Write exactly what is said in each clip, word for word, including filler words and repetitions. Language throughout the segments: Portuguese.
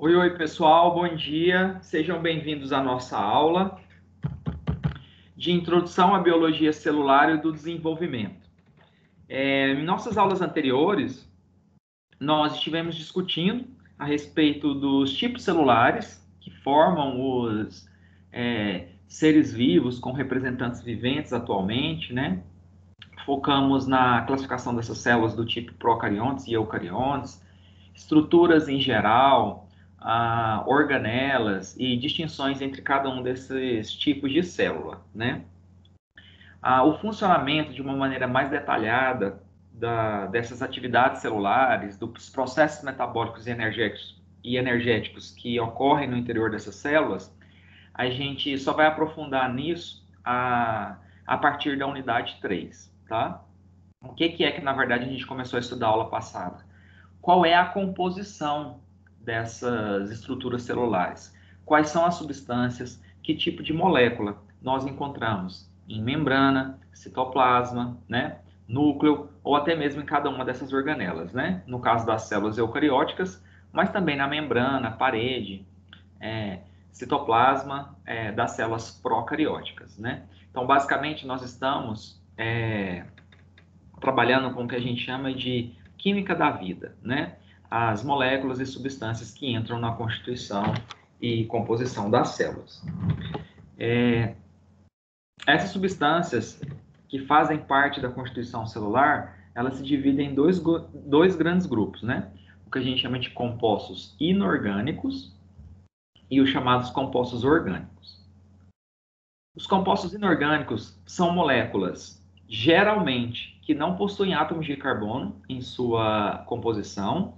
Oi, oi, pessoal, bom dia. Sejam bem-vindos à nossa aula de Introdução à Biologia Celular e do Desenvolvimento. É, em nossas aulas anteriores, nós estivemos discutindo a respeito dos tipos celulares que formam os é, seres vivos com representantes viventes atualmente, né? Focamos na classificação dessas células do tipo procariontes e eucariontes, estruturas em geral, ah, organelas e distinções entre cada um desses tipos de célula, né? Ah, o funcionamento de uma maneira mais detalhada da, dessas atividades celulares, dos processos metabólicos e energéticos, e energéticos que ocorrem no interior dessas células, a gente só vai aprofundar nisso a, a partir da unidade três, tá? O que, que é que, na verdade, a gente começou a estudar a aula passada? Qual é a composição dessas estruturas celulares? Quais são as substâncias? Que tipo de molécula nós encontramos em membrana, citoplasma, né, núcleo ou até mesmo em cada uma dessas organelas, né? No caso das células eucarióticas, mas também na membrana, parede, é, citoplasma é, das células procarióticas, né? Então, basicamente, nós estamos é, trabalhando com o que a gente chama de química da vida, né? As moléculas e substâncias que entram na constituição e composição das células. É, essas substâncias que fazem parte da constituição celular, elas se dividem em dois, dois grandes grupos, né? O que a gente chama de compostos inorgânicos e os chamados compostos orgânicos. Os compostos inorgânicos são moléculas, geralmente, que não possuem átomos de carbono em sua composição,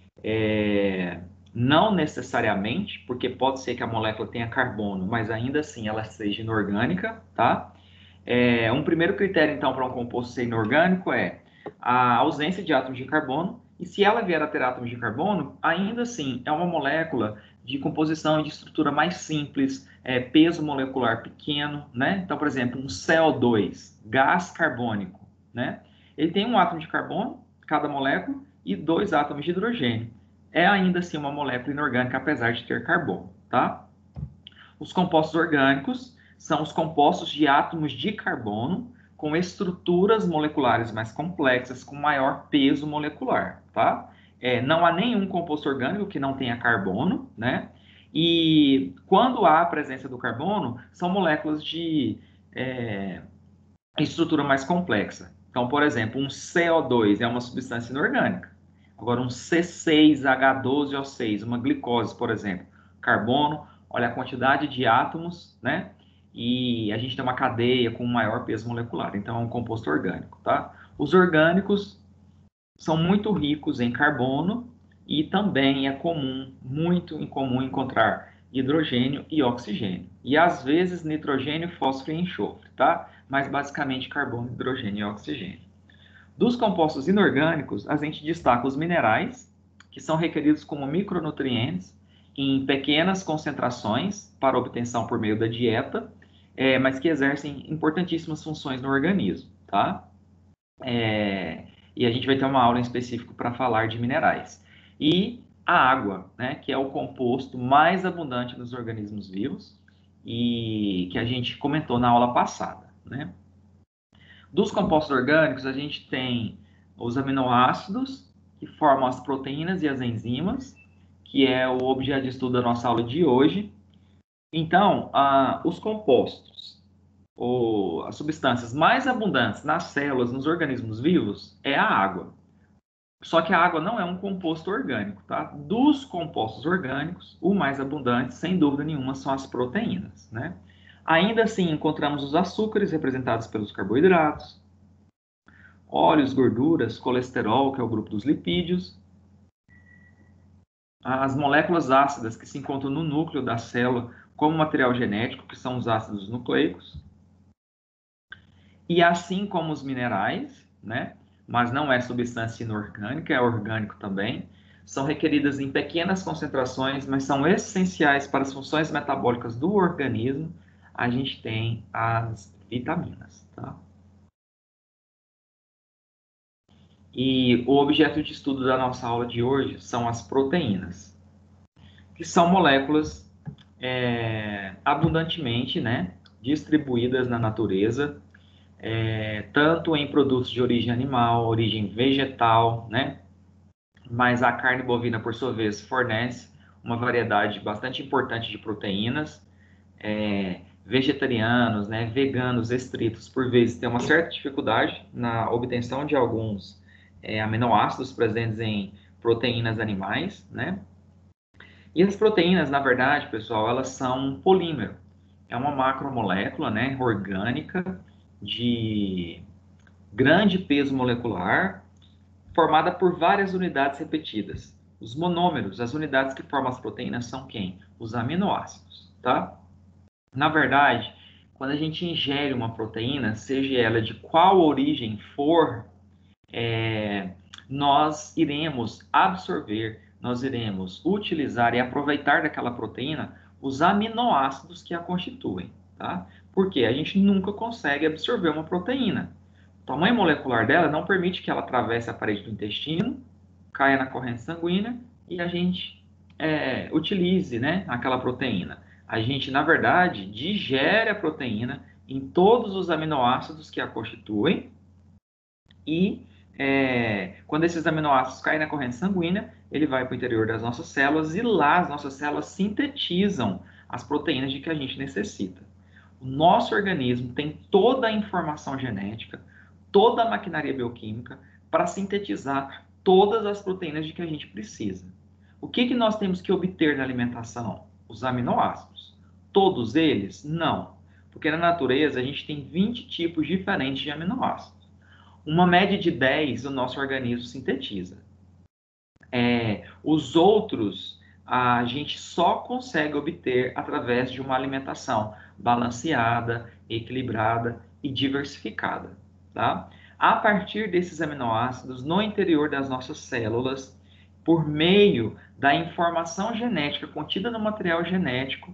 é, não necessariamente, porque pode ser que a molécula tenha carbono, mas ainda assim ela seja inorgânica, tá? É, um primeiro critério, então, para um composto ser inorgânico é a ausência de átomos de carbono, e se ela vier a ter átomos de carbono, ainda assim é uma molécula de composição e de estrutura mais simples, é, peso molecular pequeno, né? Então, por exemplo, um C O dois, gás carbônico, né? Ele tem um átomo de carbono, cada molécula, e dois átomos de hidrogênio. É ainda assim uma molécula inorgânica, apesar de ter carbono, tá? Os compostos orgânicos são os compostos de átomos de carbono com estruturas moleculares mais complexas, com maior peso molecular, tá? É, não há nenhum composto orgânico que não tenha carbono, né? E quando há a presença do carbono, são moléculas de é, estrutura mais complexa. Então, por exemplo, um C O dois é uma substância inorgânica. Agora, um C seis H doze O seis, uma glicose, por exemplo, carbono, olha a quantidade de átomos, né? E a gente tem uma cadeia com maior peso molecular, então é um composto orgânico, tá? Os orgânicos são muito ricos em carbono e também é comum, muito incomum encontrar hidrogênio e oxigênio. E às vezes nitrogênio, fósforo e enxofre, tá? Mas basicamente carbono, hidrogênio e oxigênio. Dos compostos inorgânicos, a gente destaca os minerais, que são requeridos como micronutrientes em pequenas concentrações para obtenção por meio da dieta, é, mas que exercem importantíssimas funções no organismo, tá? É, e a gente vai ter uma aula em específico para falar de minerais. E a água, né, que é o composto mais abundante nos organismos vivos e que a gente comentou na aula passada, né? Dos compostos orgânicos, a gente tem os aminoácidos, que formam as proteínas e as enzimas, que é o objeto de estudo da nossa aula de hoje. Então, ah, os compostos, ou as substâncias mais abundantes nas células, nos organismos vivos, é a água. Só que a água não é um composto orgânico, tá? Dos compostos orgânicos, o mais abundante, sem dúvida nenhuma, são as proteínas, né? Ainda assim, encontramos os açúcares, representados pelos carboidratos, óleos, gorduras, colesterol, que é o grupo dos lipídios, as moléculas ácidas que se encontram no núcleo da célula como material genético, que são os ácidos nucleicos, e assim como os minerais, né? Mas não é substância inorgânica, é orgânico também, são requeridas em pequenas concentrações, mas são essenciais para as funções metabólicas do organismo. A gente tem as vitaminas, tá? E o objeto de estudo da nossa aula de hoje são as proteínas. que são moléculas é, abundantemente, né, distribuídas na natureza, é, tanto em produtos de origem animal, origem vegetal, né, mas a carne bovina, por sua vez, fornece uma variedade bastante importante de proteínas. É, vegetarianos, né, veganos estritos, por vezes, têm uma certa dificuldade na obtenção de alguns é, aminoácidos presentes em proteínas animais, né? E as proteínas, na verdade, pessoal, elas são um polímero. É uma macromolécula, né, orgânica, de grande peso molecular, formada por várias unidades repetidas. Os monômeros, as unidades que formam as proteínas, são quem? Os aminoácidos, tá? Na verdade, quando a gente ingere uma proteína, seja ela de qual origem for, é, nós iremos absorver, nós iremos utilizar e aproveitar daquela proteína os aminoácidos que a constituem, tá? Porque a gente nunca consegue absorver uma proteína. O tamanho molecular dela não permite que ela atravesse a parede do intestino, caia na corrente sanguínea e a gente é, utilize, né, aquela proteína. A gente, na verdade, digere a proteína em todos os aminoácidos que a constituem e é, quando esses aminoácidos caem na corrente sanguínea, ele vai para o interior das nossas células e lá as nossas células sintetizam as proteínas de que a gente necessita. O nosso organismo tem toda a informação genética, toda a maquinaria bioquímica para sintetizar todas as proteínas de que a gente precisa. O que, que nós temos que obter na alimentação? Os aminoácidos. Todos eles? Não. Porque na natureza a gente tem vinte tipos diferentes de aminoácidos. Uma média de dez o nosso organismo sintetiza. É, os outros a gente só consegue obter através de uma alimentação balanceada, equilibrada e diversificada. Tá? A partir desses aminoácidos, no interior das nossas células, por meio da informação genética contida no material genético,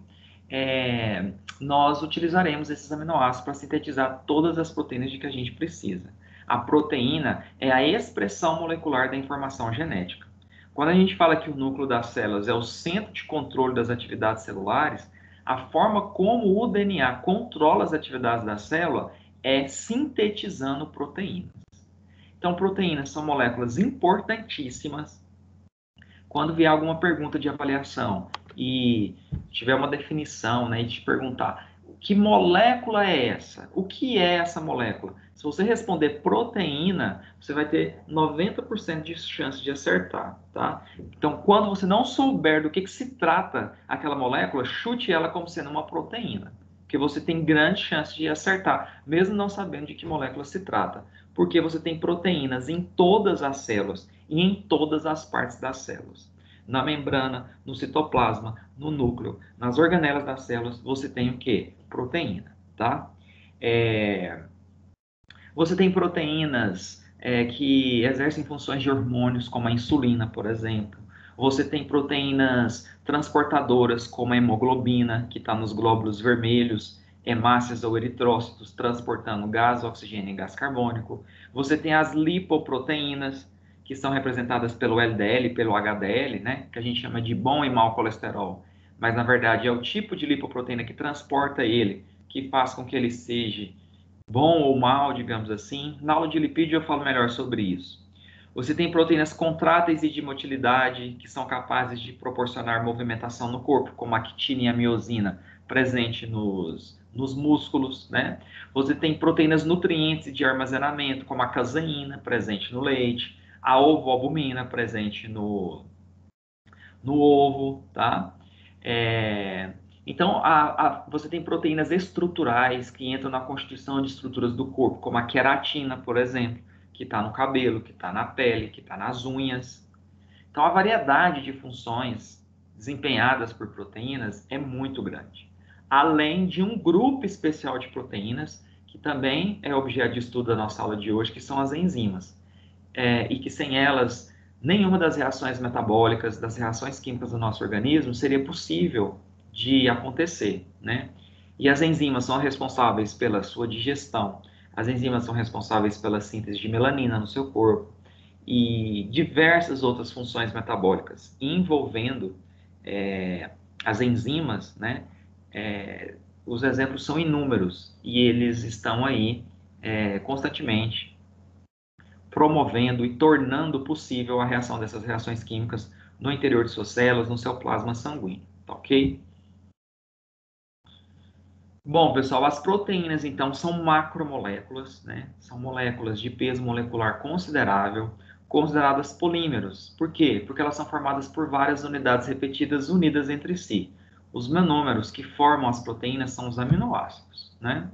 é, nós utilizaremos esses aminoácidos para sintetizar todas as proteínas de que a gente precisa. A proteína é a expressão molecular da informação genética. Quando a gente fala que o núcleo das células é o centro de controle das atividades celulares, a forma como o D N A controla as atividades da célula é sintetizando proteínas. Então, proteínas são moléculas importantíssimas. Quando vier alguma pergunta de avaliação e tiver uma definição, né, e te perguntar que molécula é essa? O que é essa molécula? Se você responder proteína, você vai ter noventa por cento de chance de acertar, tá? Então, quando você não souber do que, que se trata aquela molécula, chute ela como sendo uma proteína, porque você tem grande chance de acertar, mesmo não sabendo de que molécula se trata, porque você tem proteínas em todas as células e em todas as partes das células. Na membrana, no citoplasma, no núcleo, nas organelas das células, você tem o quê? Proteína, tá? É... Você tem proteínas é, que exercem funções de hormônios, como a insulina, por exemplo. Você tem proteínas transportadoras, como a hemoglobina, que está nos glóbulos vermelhos, hemácias ou eritrócitos, transportando gás, oxigênio e gás carbônico. Você tem as lipoproteínas, que são representadas pelo L D L, pelo H D L, né? Que a gente chama de bom e mau colesterol. Mas, na verdade, é o tipo de lipoproteína que transporta ele, que faz com que ele seja bom ou mal, digamos assim. Na aula de lipídio eu falo melhor sobre isso. Você tem proteínas contráteis e de motilidade, que são capazes de proporcionar movimentação no corpo, como a actina e a miosina, presente nos, nos músculos, né? Você tem proteínas nutrientes de armazenamento, como a caseína, presente no leite, a ovoalbumina, presente no, no ovo, tá? É... Então, a, a, você tem proteínas estruturais que entram na constituição de estruturas do corpo, como a queratina, por exemplo, que está no cabelo, que está na pele, que está nas unhas. Então, a variedade de funções desempenhadas por proteínas é muito grande. Além de um grupo especial de proteínas, que também é objeto de estudo da nossa aula de hoje, que são as enzimas. É, e que sem elas, nenhuma das reações metabólicas, das reações químicas do nosso organismo seria possível de acontecer, né? E as enzimas são responsáveis pela sua digestão, as enzimas são responsáveis pela síntese de melanina no seu corpo e diversas outras funções metabólicas, envolvendo é, as enzimas, né? É, os exemplos são inúmeros e eles estão aí é, constantemente promovendo e tornando possível a reação dessas reações químicas no interior de suas células, no seu plasma sanguíneo, tá ok? Bom, pessoal, as proteínas, então, são macromoléculas, né? São moléculas de peso molecular considerável, consideradas polímeros. Por quê? Porque elas são formadas por várias unidades repetidas unidas entre si. Os monômeros que formam as proteínas são os aminoácidos, né?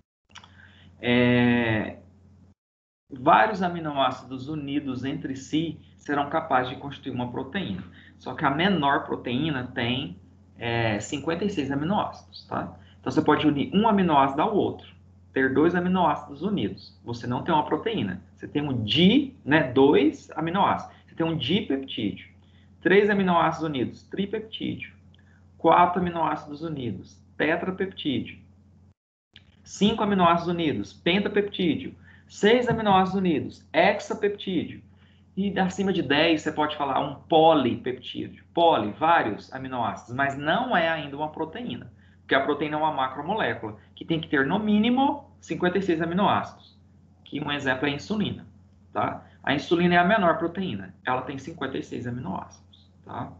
É... Vários aminoácidos unidos entre si serão capazes de constituir uma proteína. Só que a menor proteína tem é, cinquenta e seis aminoácidos, tá? Então você pode unir um aminoácido ao outro, ter dois aminoácidos unidos. Você não tem uma proteína. Você tem um di, né, dois aminoácidos. Você tem um dipeptídeo. Três aminoácidos unidos, tripeptídeo. Quatro aminoácidos unidos, tetrapeptídeo. Cinco aminoácidos unidos, pentapeptídeo. Seis aminoácidos unidos, hexapeptídeo. E acima de dez, você pode falar um polipeptídeo. Poli, vários aminoácidos, mas não é ainda uma proteína. Porque a proteína é uma macromolécula, que tem que ter, no mínimo, cinquenta e seis aminoácidos. Que um exemplo é a insulina, tá? A insulina é a menor proteína. Ela tem cinquenta e seis aminoácidos, tá?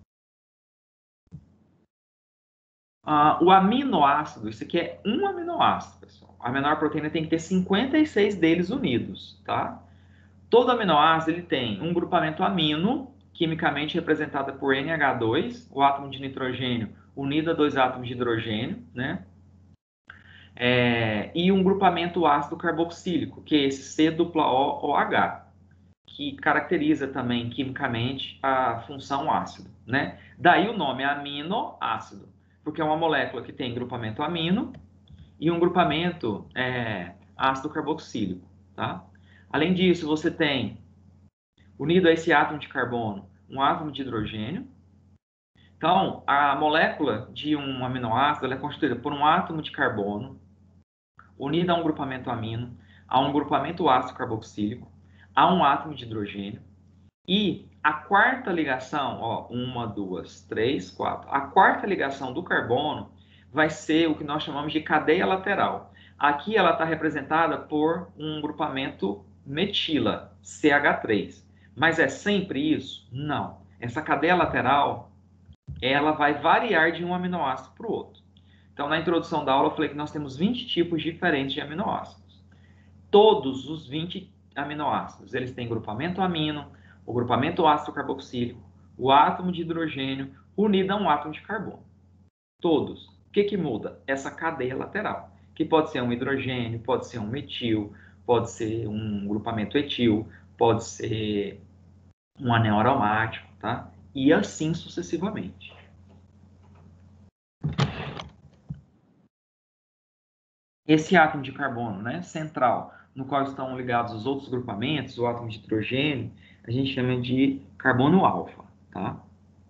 Uh, o aminoácido, isso aqui é um aminoácido, pessoal. A menor proteína tem que ter cinquenta e seis deles unidos, tá? Todo aminoácido ele tem um grupamento amino, quimicamente representado por N H dois, o átomo de nitrogênio unido a dois átomos de hidrogênio, né? É, e um grupamento ácido carboxílico, que é esse C dupla O O H, que caracteriza também quimicamente a função ácido, né? Daí o nome aminoácido, porque é uma molécula que tem grupamento amino e um grupamento é, ácido carboxílico, tá? Além disso, você tem, unido a esse átomo de carbono, um átomo de hidrogênio. Então, a molécula de um aminoácido ela é constituída por um átomo de carbono, unido a um grupamento amino, a um grupamento ácido carboxílico, a um átomo de hidrogênio. E a quarta ligação, ó, uma, duas, três, quatro. A quarta ligação do carbono vai ser o que nós chamamos de cadeia lateral. Aqui ela está representada por um grupamento metila, C H três. Mas é sempre isso? Não. Essa cadeia lateral, ela vai variar de um aminoácido para o outro. Então, na introdução da aula, eu falei que nós temos vinte tipos diferentes de aminoácidos. Todos os vinte aminoácidos, eles têm grupamento amino, o grupamento ácido carboxílico, o átomo de hidrogênio unido a um átomo de carbono. Todos. O que que muda? Essa cadeia lateral, que pode ser um hidrogênio, pode ser um metil, pode ser um grupamento etil, pode ser um anel aromático, tá? E assim sucessivamente. Esse átomo de carbono, né, central, no qual estão ligados os outros grupamentos, o átomo de hidrogênio, a gente chama de carbono alfa, tá?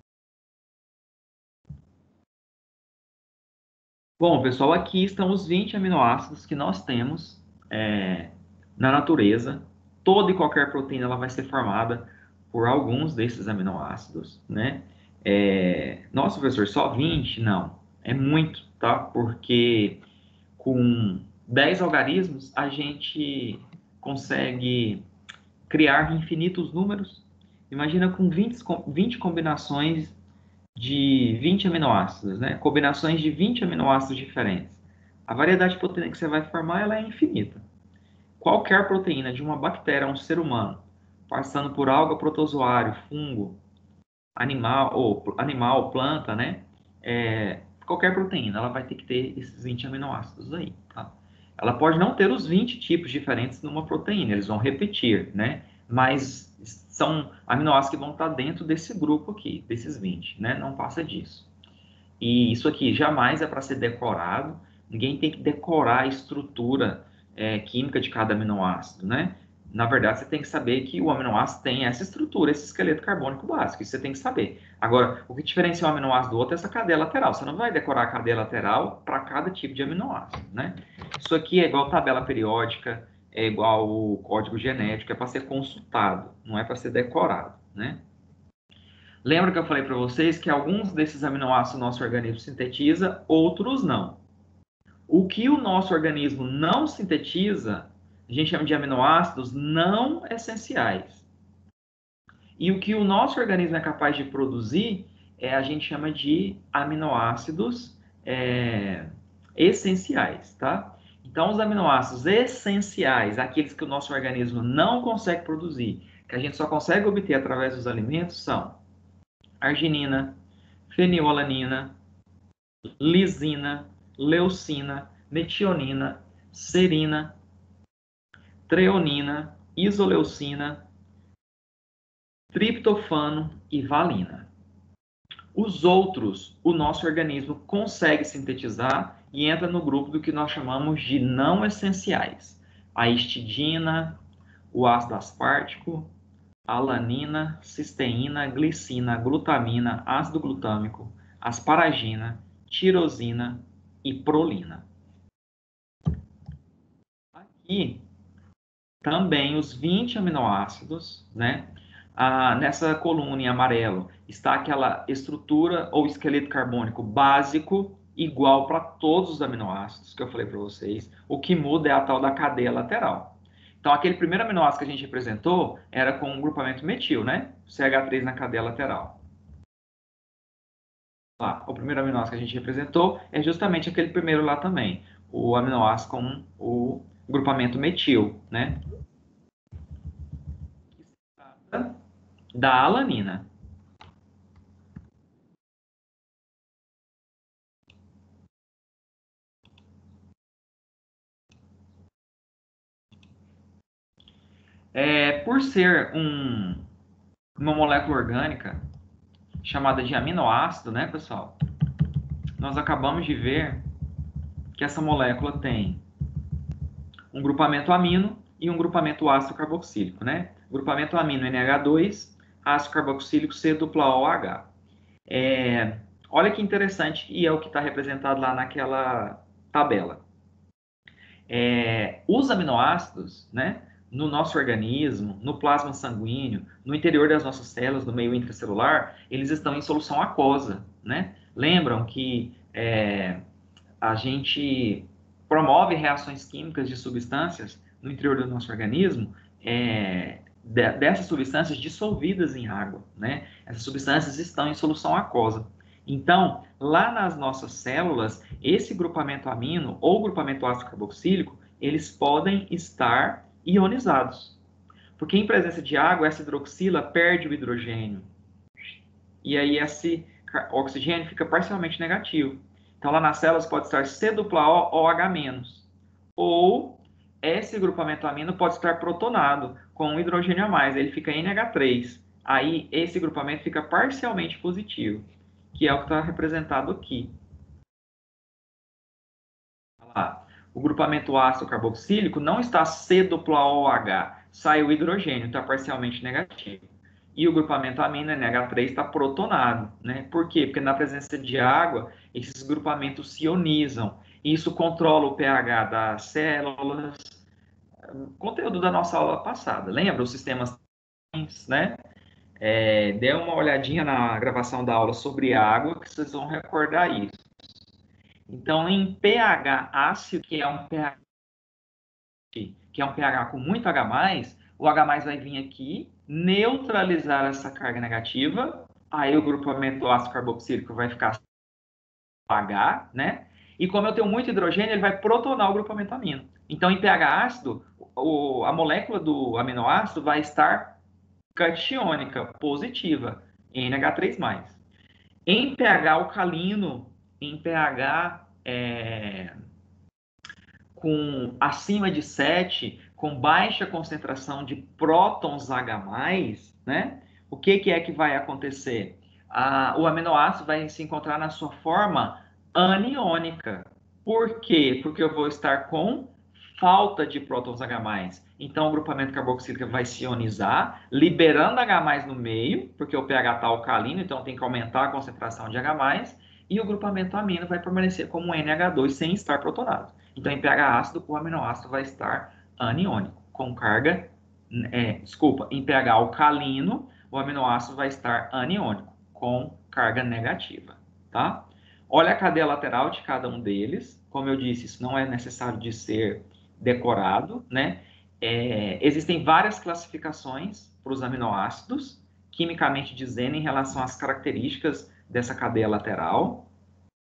Bom, pessoal, aqui estão os vinte aminoácidos que nós temos é, na natureza. Toda e qualquer proteína ela vai ser formada por alguns desses aminoácidos, né? É, nossa, professor, só vinte? Não, é muito, tá? Porque com dez algarismos a gente consegue criar infinitos números. Imagina com vinte, vinte combinações de vinte aminoácidos, né? Combinações de vinte aminoácidos diferentes. A variedade de proteína que você vai formar ela é infinita. Qualquer proteína de uma bactéria a um ser humano, passando por alga, protozoário, fungo, animal, ou animal, planta, né? É, qualquer proteína, ela vai ter que ter esses vinte aminoácidos aí, tá? Ela pode não ter os vinte tipos diferentes numa proteína, eles vão repetir, né? Mas são aminoácidos que vão estar dentro desse grupo aqui, desses vinte, né? Não passa disso. E isso aqui jamais é para ser decorado, ninguém tem que decorar a estrutura é, química de cada aminoácido, né? Na verdade, você tem que saber que o aminoácido tem essa estrutura, esse esqueleto carbônico básico, isso você tem que saber. Agora, o que diferencia um aminoácido do outro é essa cadeia lateral. Você não vai decorar a cadeia lateral para cada tipo de aminoácido, né? Isso aqui é igual tabela periódica, é igual o código genético, é para ser consultado, não é para ser decorado, né? Lembra que eu falei para vocês que alguns desses aminoácidos o nosso organismo sintetiza, outros não. O que o nosso organismo não sintetiza, a gente chama de aminoácidos não essenciais. E o que o nosso organismo é capaz de produzir, é, a gente chama de aminoácidos é, essenciais, tá? Então, os aminoácidos essenciais, aqueles que o nosso organismo não consegue produzir, que a gente só consegue obter através dos alimentos, são arginina, fenilalanina, lisina, leucina, metionina, serina, treonina, isoleucina, triptofano e valina. Os outros, o nosso organismo consegue sintetizar e entra no grupo do que nós chamamos de não essenciais. A histidina, o ácido aspartico, alanina, cisteína, glicina, glutamina, ácido glutâmico, asparagina, tirosina e prolina. Aqui também os vinte aminoácidos, né? Ah, nessa coluna em amarelo está aquela estrutura ou esqueleto carbônico básico igual para todos os aminoácidos que eu falei para vocês. O que muda é a tal da cadeia lateral. Então, aquele primeiro aminoácido que a gente representou era com um grupamento metil, né? C H três na cadeia lateral. Lá, o primeiro aminoácido que a gente representou é justamente aquele primeiro lá também, o aminoácido com o grupamento metil, né? Da alanina. É, por ser um, uma molécula orgânica chamada de aminoácido, né, pessoal? Nós acabamos de ver que essa molécula tem um grupamento amino e um grupamento ácido carboxílico, né? Grupamento amino N H dois, ácido carboxílico C O H. É, olha que interessante, e é o que está representado lá naquela tabela. É, os aminoácidos, né, no nosso organismo, no plasma sanguíneo, no interior das nossas células, no meio intracelular, eles estão em solução aquosa, né? Lembram que é, a gente promove reações químicas de substâncias no interior do nosso organismo, é, de, dessas substâncias dissolvidas em água, né? Essas substâncias estão em solução aquosa. Então, lá nas nossas células, esse grupamento amino ou grupamento ácido carboxílico, eles podem estar ionizados. Porque em presença de água, essa hidroxila perde o hidrogênio. E aí esse oxigênio fica parcialmente negativo. Então, lá nas células pode estar C O ou H-. Ou esse grupamento amino pode estar protonado com um hidrogênio a mais, ele fica N H três. Aí esse grupamento fica parcialmente positivo, que é o que está representado aqui. Olha lá. O grupamento ácido carboxílico não está C O O H, sai o hidrogênio, está parcialmente negativo. E o grupamento amino N H três está protonado, né? Por quê? Porque na presença de água, esses grupamentos se ionizam. Isso controla o pH das células. Conteúdo da nossa aula passada. Lembra os sistemas, né? É, dê uma olhadinha na gravação da aula sobre água, que vocês vão recordar isso. Então, em pH ácido, que é um pH, que é um pH com muito H+, o H+ vai vir aqui, neutralizar essa carga negativa, aí o grupamento ácido carboxílico vai ficar H, né? E como eu tenho muito hidrogênio, ele vai protonar o grupamento amino. Então, em pH ácido, o, a molécula do aminoácido vai estar catiônica, positiva, N H três mais. Em pH alcalino, em pH é, com acima de sete, com baixa concentração de prótons H+, né? O que, que é que vai acontecer? Ah, o aminoácido vai se encontrar na sua forma aniônica. Por quê? Porque eu vou estar com falta de prótons H+. Então, o grupamento carboxílico vai se ionizar, liberando H+ no meio, porque o pH está alcalino, então tem que aumentar a concentração de H+, e o grupamento amino vai permanecer como N H dois sem estar protonado. Então, em pH ácido, o aminoácido vai estar aniônico, com carga, é, desculpa, em pH alcalino, o aminoácido vai estar aniônico, com carga negativa, tá? Olha a cadeia lateral de cada um deles. Como eu disse, isso não é necessário de ser decorado, né? É, existem várias classificações para os aminoácidos, quimicamente dizendo, em relação às características dessa cadeia lateral.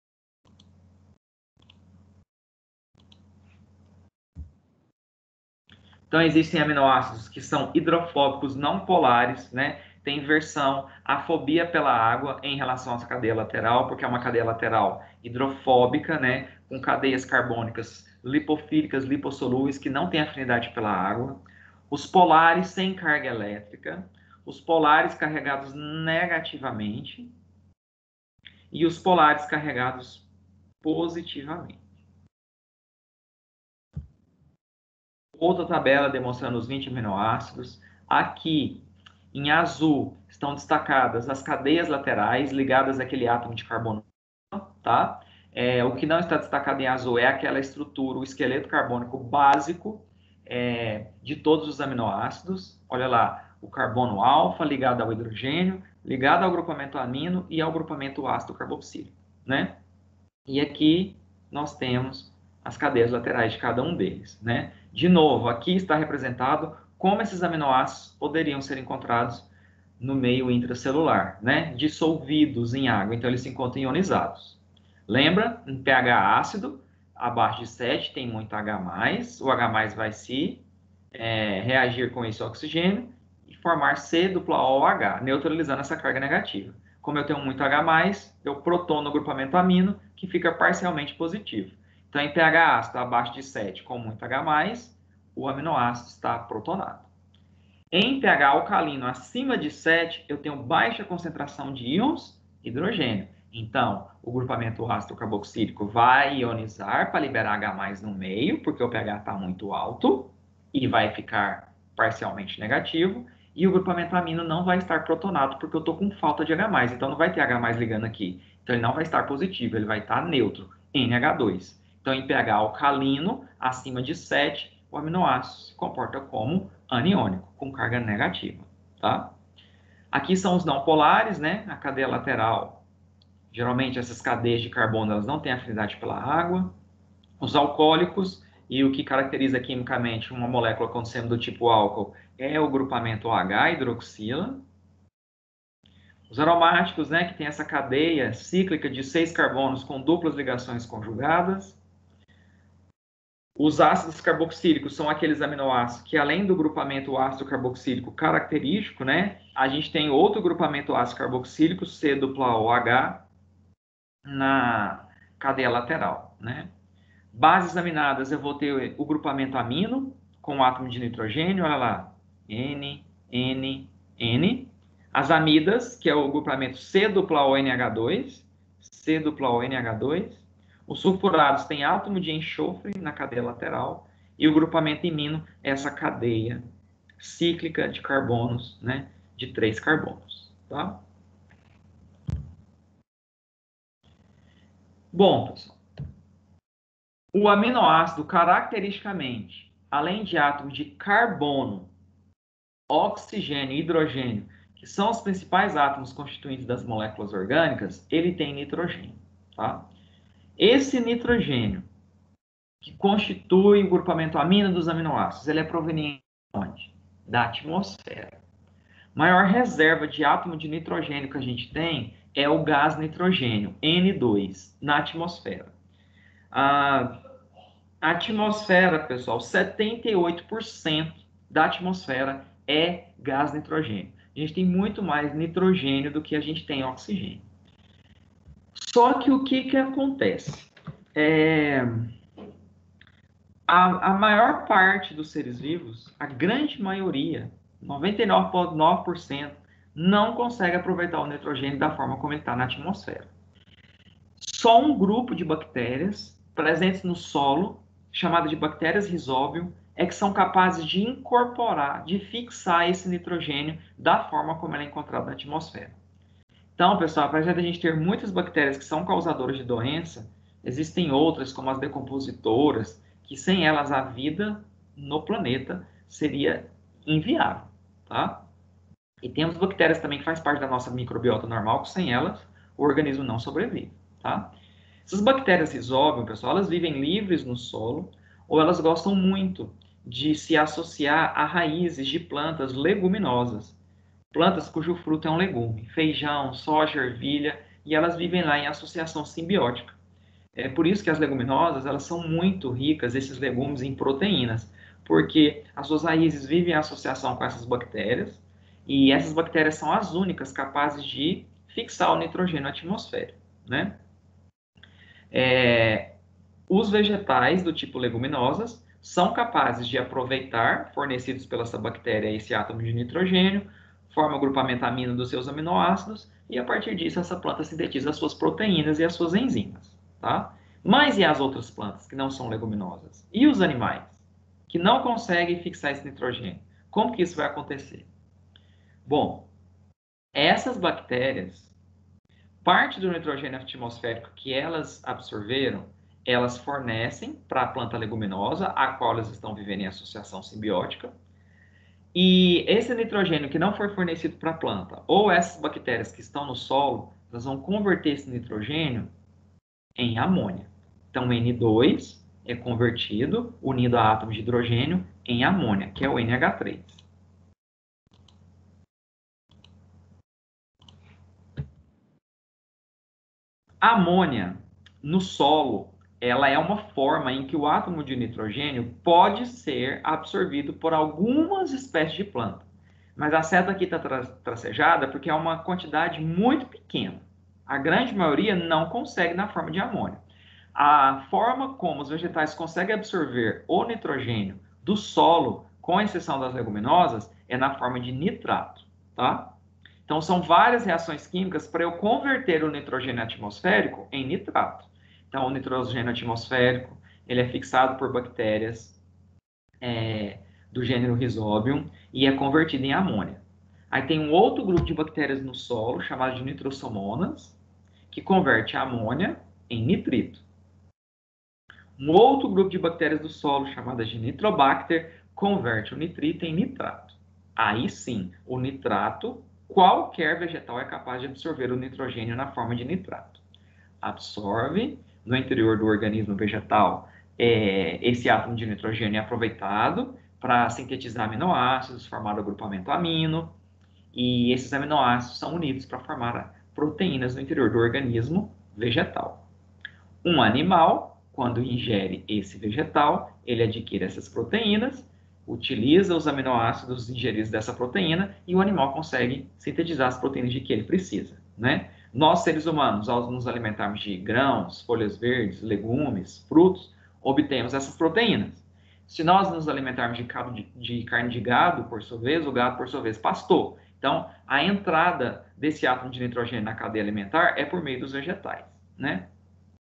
Então, existem aminoácidos que são hidrofóbicos não polares, né? Tem inversão, a fobia pela água em relação a essa cadeia lateral, porque é uma cadeia lateral hidrofóbica, né? Com cadeias carbônicas lipofílicas, lipossolúveis, que não têm afinidade pela água. Os polares sem carga elétrica, os polares carregados negativamente e os polares carregados positivamente. Outra tabela demonstrando os vinte aminoácidos. Aqui, em azul, estão destacadas as cadeias laterais ligadas àquele átomo de carbono, tá? É, o que não está destacado em azul é aquela estrutura, o esqueleto carbônico básico é, de todos os aminoácidos. Olha lá, o carbono alfa ligado ao hidrogênio, ligado ao grupamento amino e ao grupamento ácido carboxílico, né? E aqui nós temos as cadeias laterais de cada um deles, né? De novo, aqui está representado como esses aminoácidos poderiam ser encontrados no meio intracelular, né? Dissolvidos em água, então eles se encontram ionizados. Lembra? Em pH ácido, abaixo de sete tem muito H mais, o H vai se é, reagir com esse oxigênio e formar C dupla O H, neutralizando essa carga negativa. Como eu tenho muito H+, eu protono o grupamento amino, que fica parcialmente positivo. Então, em pH ácido abaixo de sete, com muito H+, o aminoácido está protonado. Em pH alcalino acima de sete, eu tenho baixa concentração de íons hidrogênio. Então, o grupamento ácido carboxílico vai ionizar para liberar H+ no meio, porque o pH está muito alto, e vai ficar parcialmente negativo. E o grupamento amino não vai estar protonado, porque eu estou com falta de H+, então não vai ter H+ ligando aqui. Então, ele não vai estar positivo, ele vai estar neutro, N H dois. Então, em pH alcalino, acima de sete, o aminoácido se comporta como aniônico, com carga negativa, tá? Aqui são os não polares, né? A cadeia lateral, geralmente essas cadeias de carbono, elas não têm afinidade pela água. Os alcoólicos, e o que caracteriza quimicamente uma molécula acontecendo do tipo álcool é o grupamento H, hidroxila. Os aromáticos, né, que tem essa cadeia cíclica de seis carbonos com duplas ligações conjugadas. Os ácidos carboxílicos são aqueles aminoácidos que, além do grupamento ácido carboxílico característico, né, a gente tem outro grupamento ácido carboxílico, C dupla O H, na cadeia lateral, né? Bases aminadas, eu vou ter o grupamento amino, com o átomo de nitrogênio, olha lá, N, N, N. As amidas, que é o grupamento C dupla O N H dois, C dupla O N H dois. Os sulfurados têm átomo de enxofre na cadeia lateral, e o grupamento imino é essa cadeia cíclica de carbonos, né, de três carbonos, tá? Bom, pessoal, o aminoácido, caracteristicamente, além de átomos de carbono, oxigênio e hidrogênio, que são os principais átomos constituintes das moléculas orgânicas, ele tem nitrogênio, tá? Esse nitrogênio, que constitui o grupamento amino dos aminoácidos, ele é proveniente de onde? Da atmosfera. Maior reserva de átomo de nitrogênio que a gente tem é o gás nitrogênio, N dois, na atmosfera. A atmosfera, pessoal, setenta e oito por cento da atmosfera é gás nitrogênio. A gente tem muito mais nitrogênio do que a gente tem oxigênio. Só que o que, que acontece? É... A, a maior parte dos seres vivos, a grande maioria, noventa e nove vírgula nove por cento, não consegue aproveitar o nitrogênio da forma como ele está na atmosfera. Só um grupo de bactérias presentes no solo, chamado de bactérias Rhizóbio, é que são capazes de incorporar, de fixar esse nitrogênio da forma como ele é encontrado na atmosfera. Então, pessoal, apesar de a gente ter muitas bactérias que são causadoras de doença, existem outras, como as decompositoras, que sem elas a vida no planeta seria inviável, tá? E temos bactérias também que fazem parte da nossa microbiota normal, que sem elas o organismo não sobrevive, tá? Essas bactérias Rhizobium, pessoal, elas vivem livres no solo ou elas gostam muito de se associar a raízes de plantas leguminosas. Plantas cujo fruto é um legume, feijão, soja, ervilha, e elas vivem lá em associação simbiótica. É por isso que as leguminosas, elas são muito ricas, esses legumes, em proteínas, porque as suas raízes vivem em associação com essas bactérias, e essas bactérias são as únicas capazes de fixar o nitrogênio atmosférico, né? É, os vegetais do tipo leguminosas são capazes de aproveitar, fornecidos pela essa bactéria, esse átomo de nitrogênio, forma o grupamento amino dos seus aminoácidos, e a partir disso essa planta sintetiza as suas proteínas e as suas enzimas, tá? Mas e as outras plantas que não são leguminosas? E os animais que não conseguem fixar esse nitrogênio? Como que isso vai acontecer? Bom, essas bactérias, parte do nitrogênio atmosférico que elas absorveram, elas fornecem para a planta leguminosa, a qual elas estão vivendo em associação simbiótica. E esse nitrogênio que não foi fornecido para a planta, ou essas bactérias que estão no solo, elas vão converter esse nitrogênio em amônia. Então, N dois é convertido, unido a átomos de hidrogênio, em amônia, que é o N H três. A amônia no solo, ela é uma forma em que o átomo de nitrogênio pode ser absorvido por algumas espécies de planta. Mas a seta aqui está tra tracejada porque é uma quantidade muito pequena. A grande maioria não consegue na forma de amônia. A forma como os vegetais conseguem absorver o nitrogênio do solo, com exceção das leguminosas, é na forma de nitrato, tá? Então, são várias reações químicas para eu converter o nitrogênio atmosférico em nitrato. Então, o nitrogênio atmosférico, ele é fixado por bactérias é, do gênero Rhizobium e é convertido em amônia. Aí tem um outro grupo de bactérias no solo, chamado de nitrosomonas, que converte a amônia em nitrito. Um outro grupo de bactérias do solo, chamadas de nitrobacter, converte o nitrito em nitrato. Aí sim, o nitrato, qualquer vegetal é capaz de absorver o nitrogênio na forma de nitrato. Absorve no interior do organismo vegetal, é, esse átomo de nitrogênio é aproveitado para sintetizar aminoácidos, formar o grupamento amino, e esses aminoácidos são unidos para formar proteínas no interior do organismo vegetal. Um animal, quando ingere esse vegetal, ele adquire essas proteínas, utiliza os aminoácidos ingeridos dessa proteína e o animal consegue sintetizar as proteínas de que ele precisa, né? Nós, seres humanos, ao nos alimentarmos de grãos, folhas verdes, legumes, frutos, obtemos essas proteínas. Se nós nos alimentarmos de, de carne de gado, por sua vez, o gado, por sua vez, pastou. Então, a entrada desse átomo de nitrogênio na cadeia alimentar é por meio dos vegetais, né?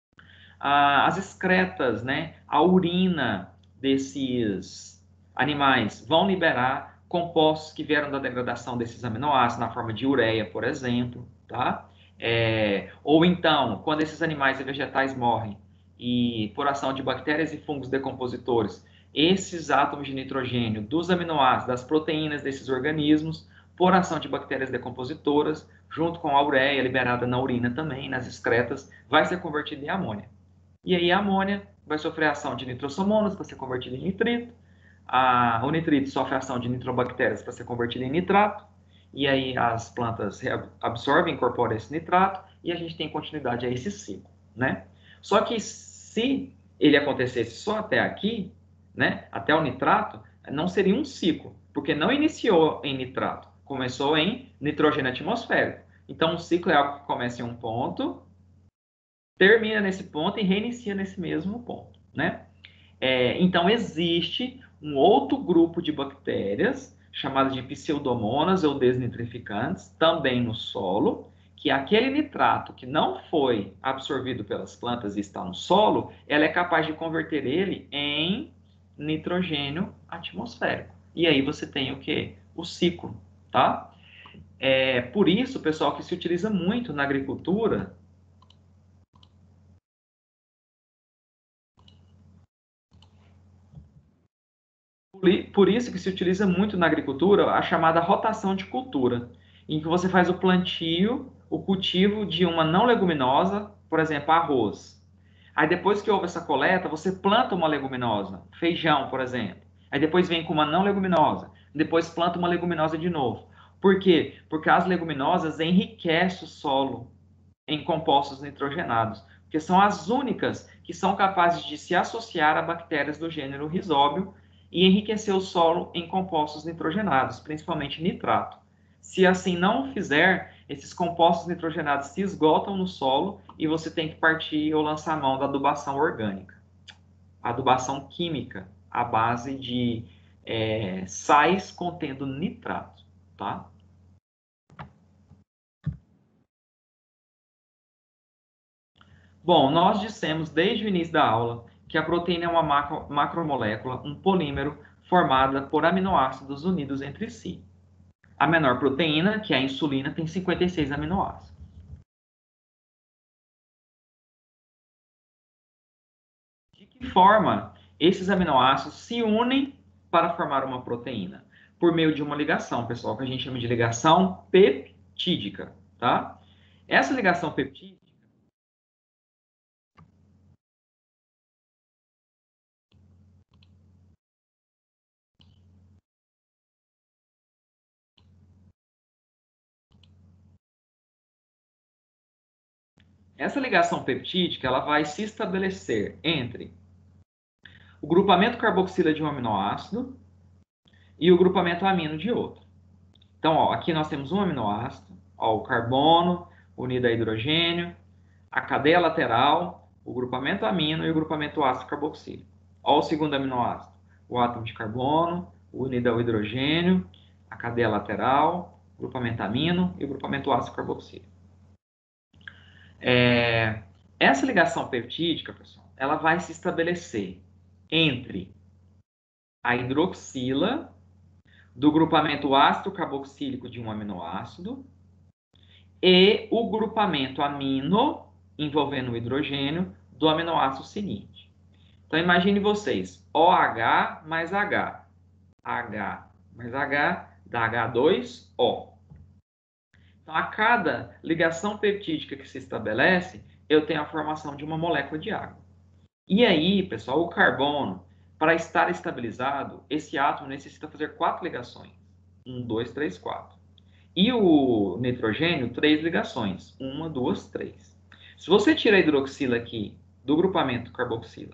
As excretas, né, a urina desses animais vão liberar compostos que vieram da degradação desses aminoácidos na forma de ureia, por exemplo, tá? É, ou então, quando esses animais e vegetais morrem e por ação de bactérias e fungos decompositores, esses átomos de nitrogênio dos aminoácidos, das proteínas desses organismos, por ação de bactérias decompositoras, junto com a ureia liberada na urina também, nas excretas, vai ser convertido em amônia. E aí a amônia vai sofrer a ação de nitrosomonas para ser convertida em nitrito. A, o nitrito sofre a ação de nitrobactérias para ser convertido em nitrato. E aí as plantas absorvem, incorporam esse nitrato e a gente tem continuidade a esse ciclo, né? Só que se ele acontecesse só até aqui, né, até o nitrato, não seria um ciclo, porque não iniciou em nitrato, começou em nitrogênio atmosférico. Então, um ciclo é algo que começa em um ponto, termina nesse ponto e reinicia nesse mesmo ponto, né? É, então, existe um outro grupo de bactérias, chamadas de pseudomonas ou desnitrificantes, também no solo, que aquele nitrato que não foi absorvido pelas plantas e está no solo, ela é capaz de converter ele em nitrogênio atmosférico. E aí você tem o quê? O ciclo, tá? É por isso, pessoal, que se utiliza muito na agricultura por isso que se utiliza muito na agricultura a chamada rotação de cultura, em que você faz o plantio, o cultivo de uma não leguminosa, por exemplo, arroz. Aí depois que houve essa coleta, você planta uma leguminosa, feijão, por exemplo. Aí depois vem com uma não leguminosa, depois planta uma leguminosa de novo. Por quê? Porque as leguminosas enriquecem o solo em compostos nitrogenados, porque são as únicas que são capazes de se associar a bactérias do gênero Rhizóbio e enriquecer o solo em compostos nitrogenados, principalmente nitrato. Se assim não fizer, esses compostos nitrogenados se esgotam no solo e você tem que partir ou lançar a mão da adubação orgânica. Adubação química, à base de é, sais contendo nitrato, tá? Bom, nós dissemos desde o início da aula que a proteína é uma macro, macromolécula, um polímero, formada por aminoácidos unidos entre si. A menor proteína, que é a insulina, tem cinquenta e seis aminoácidos. De que forma esses aminoácidos se unem para formar uma proteína? Por meio de uma ligação, pessoal, que a gente chama de ligação peptídica, tá? Essa ligação peptídica Essa ligação peptídica ela vai se estabelecer entre o grupamento carboxila de um aminoácido e o grupamento amino de outro. Então, ó, aqui nós temos um aminoácido, ó, o carbono unido a hidrogênio, a cadeia lateral, o grupamento amino e o grupamento ácido carboxílico. Ó, o segundo aminoácido, o átomo de carbono unido ao hidrogênio, a cadeia lateral, o grupamento amino e o grupamento ácido carboxílico. É, essa ligação peptídica, pessoal, ela vai se estabelecer entre a hidroxila do grupamento ácido carboxílico de um aminoácido e o grupamento amino envolvendo o hidrogênio do aminoácido seguinte. Então imagine vocês, OH mais H, H mais H dá H dois O. Então a cada ligação peptídica que se estabelece, eu tenho a formação de uma molécula de água. E aí, pessoal, o carbono, para estar estabilizado, esse átomo necessita fazer quatro ligações. Um, dois, três, quatro. E o nitrogênio, três ligações. Uma, duas, três. Se você tira a hidroxila aqui do grupamento carboxila,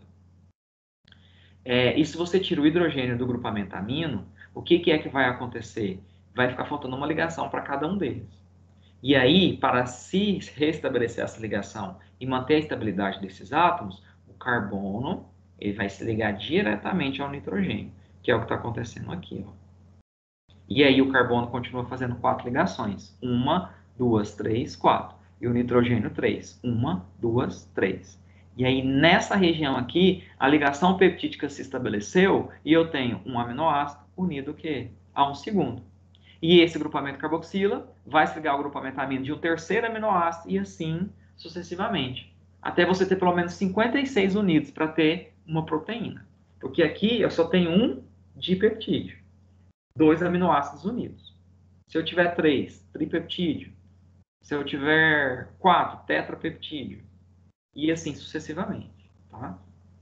é, e se você tira o hidrogênio do grupamento amino, o que, que é que vai acontecer? Vai ficar faltando uma ligação para cada um deles. E aí, para se restabelecer essa ligação e manter a estabilidade desses átomos, o carbono ele vai se ligar diretamente ao nitrogênio, que é o que está acontecendo aqui. Ó. E aí o carbono continua fazendo quatro ligações. Uma, duas, três, quatro. E o nitrogênio, três. Uma, duas, três. E aí nessa região aqui, a ligação peptídica se estabeleceu e eu tenho um aminoácido unido o quê? A um segundo. E esse grupamento carboxila vai se ligar ao grupamento amino de um terceiro aminoácido e assim sucessivamente. Até você ter pelo menos cinquenta e seis unidos para ter uma proteína. Porque aqui eu só tenho um dipeptídeo, dois aminoácidos unidos. Se eu tiver três, tripeptídeo. Se eu tiver quatro, tetrapeptídeo. E assim sucessivamente. Tá?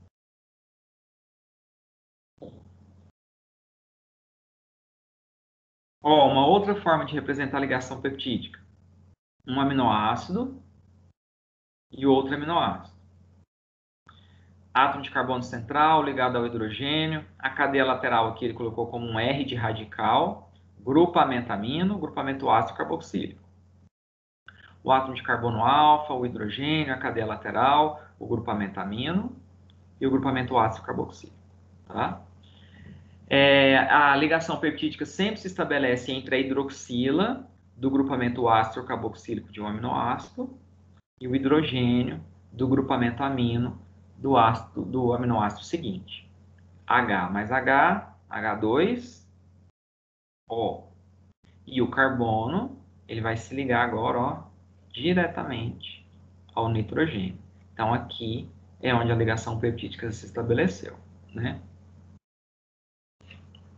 Ó, uma outra forma de representar a ligação peptídica. Um aminoácido e outro aminoácido. Átomo de carbono central ligado ao hidrogênio. A cadeia lateral aqui ele colocou como um R de radical. Grupamento amino, grupamento ácido carboxílico. O átomo de carbono alfa, o hidrogênio, a cadeia lateral, o grupamento amino e o grupamento ácido carboxílico. Tá? É, a ligação peptídica sempre se estabelece entre a hidroxila do grupamento ácido carboxílico de um aminoácido e o hidrogênio do grupamento amino do, ácido, do aminoácido seguinte. H mais H, H dois O. E o carbono, ele vai se ligar agora, ó, diretamente ao nitrogênio. Então, aqui é onde a ligação peptídica se estabeleceu, né?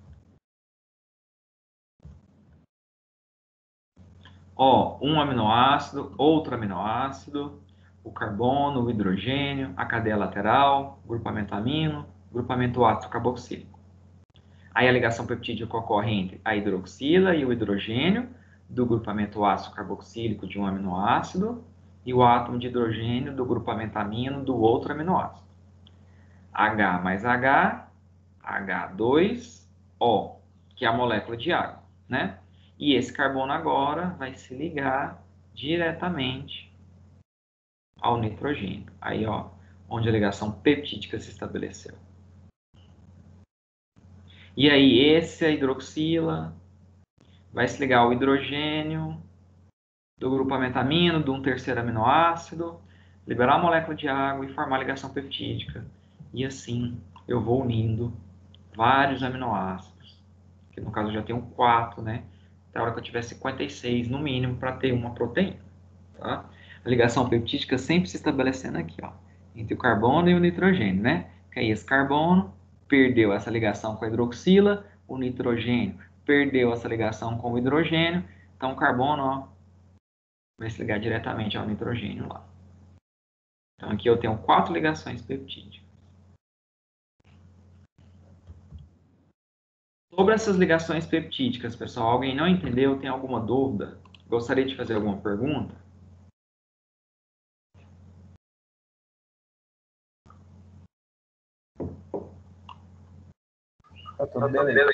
Ó, um aminoácido, outro aminoácido, o carbono, o hidrogênio, a cadeia lateral, grupamento amino, grupamento ácido carboxílico. Aí a ligação peptídica ocorre entre a hidroxila e o hidrogênio do grupamento ácido carboxílico de um aminoácido e o átomo de hidrogênio do grupamento amino do outro aminoácido. H mais H, H dois O, que é a molécula de água, né? E esse carbono agora vai se ligar diretamente ao nitrogênio. Aí, ó, onde a ligação peptídica se estabeleceu. E aí, esse é a hidroxila, vai se ligar ao hidrogênio do grupamento amino, de um terceiro aminoácido, liberar a molécula de água e formar a ligação peptídica. E assim, eu vou unindo vários aminoácidos, que no caso eu já tenho quatro, né? Até a hora que eu tiver cinquenta e seis, no mínimo, para ter uma proteína, tá? A ligação peptídica sempre se estabelecendo aqui, ó, entre o carbono e o nitrogênio, né? Que aí esse carbono perdeu essa ligação com a hidroxila, o nitrogênio perdeu essa ligação com o hidrogênio, então o carbono, ó, vai se ligar diretamente ao nitrogênio lá. Então aqui eu tenho quatro ligações peptídicas. Sobre essas ligações peptídicas, pessoal, alguém não entendeu? Tem alguma dúvida? Gostaria de fazer alguma pergunta? Tá tudo beleza.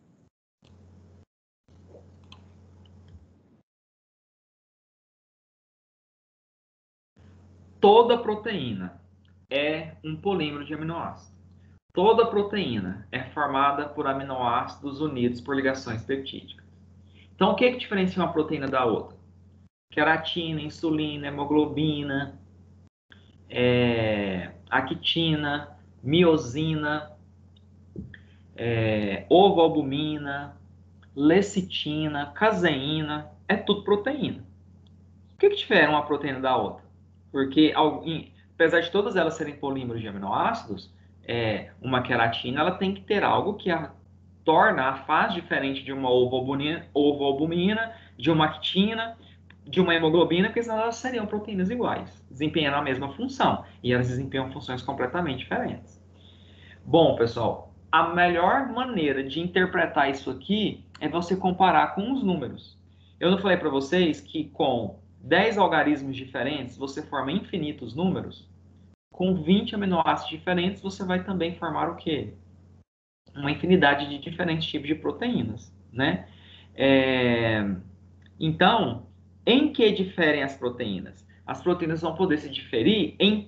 Toda proteína é um polímero de aminoácido. Toda proteína é formada por aminoácidos unidos por ligações peptídicas. Então, o que, que diferencia uma proteína da outra? Queratina, insulina, hemoglobina, é, actina, miosina, é, ovoalbumina, lecitina, caseína, é tudo proteína. O que, que difere uma proteína da outra? Porque, apesar de todas elas serem polímeros de aminoácidos, é, uma queratina ela tem que ter algo que a torna a fase diferente de uma ovoalbumina, ovoalbumina, de uma actina, de uma hemoglobina, porque senão elas seriam proteínas iguais, desempenhando a mesma função. E elas desempenham funções completamente diferentes. Bom, pessoal, a melhor maneira de interpretar isso aqui é você comparar com os números. Eu não falei para vocês que com dez algarismos diferentes você forma infinitos números? Com vinte aminoácidos diferentes você vai também formar o quê? Uma infinidade de diferentes tipos de proteínas, né? É... Então, em que diferem as proteínas? As proteínas vão poder se diferir em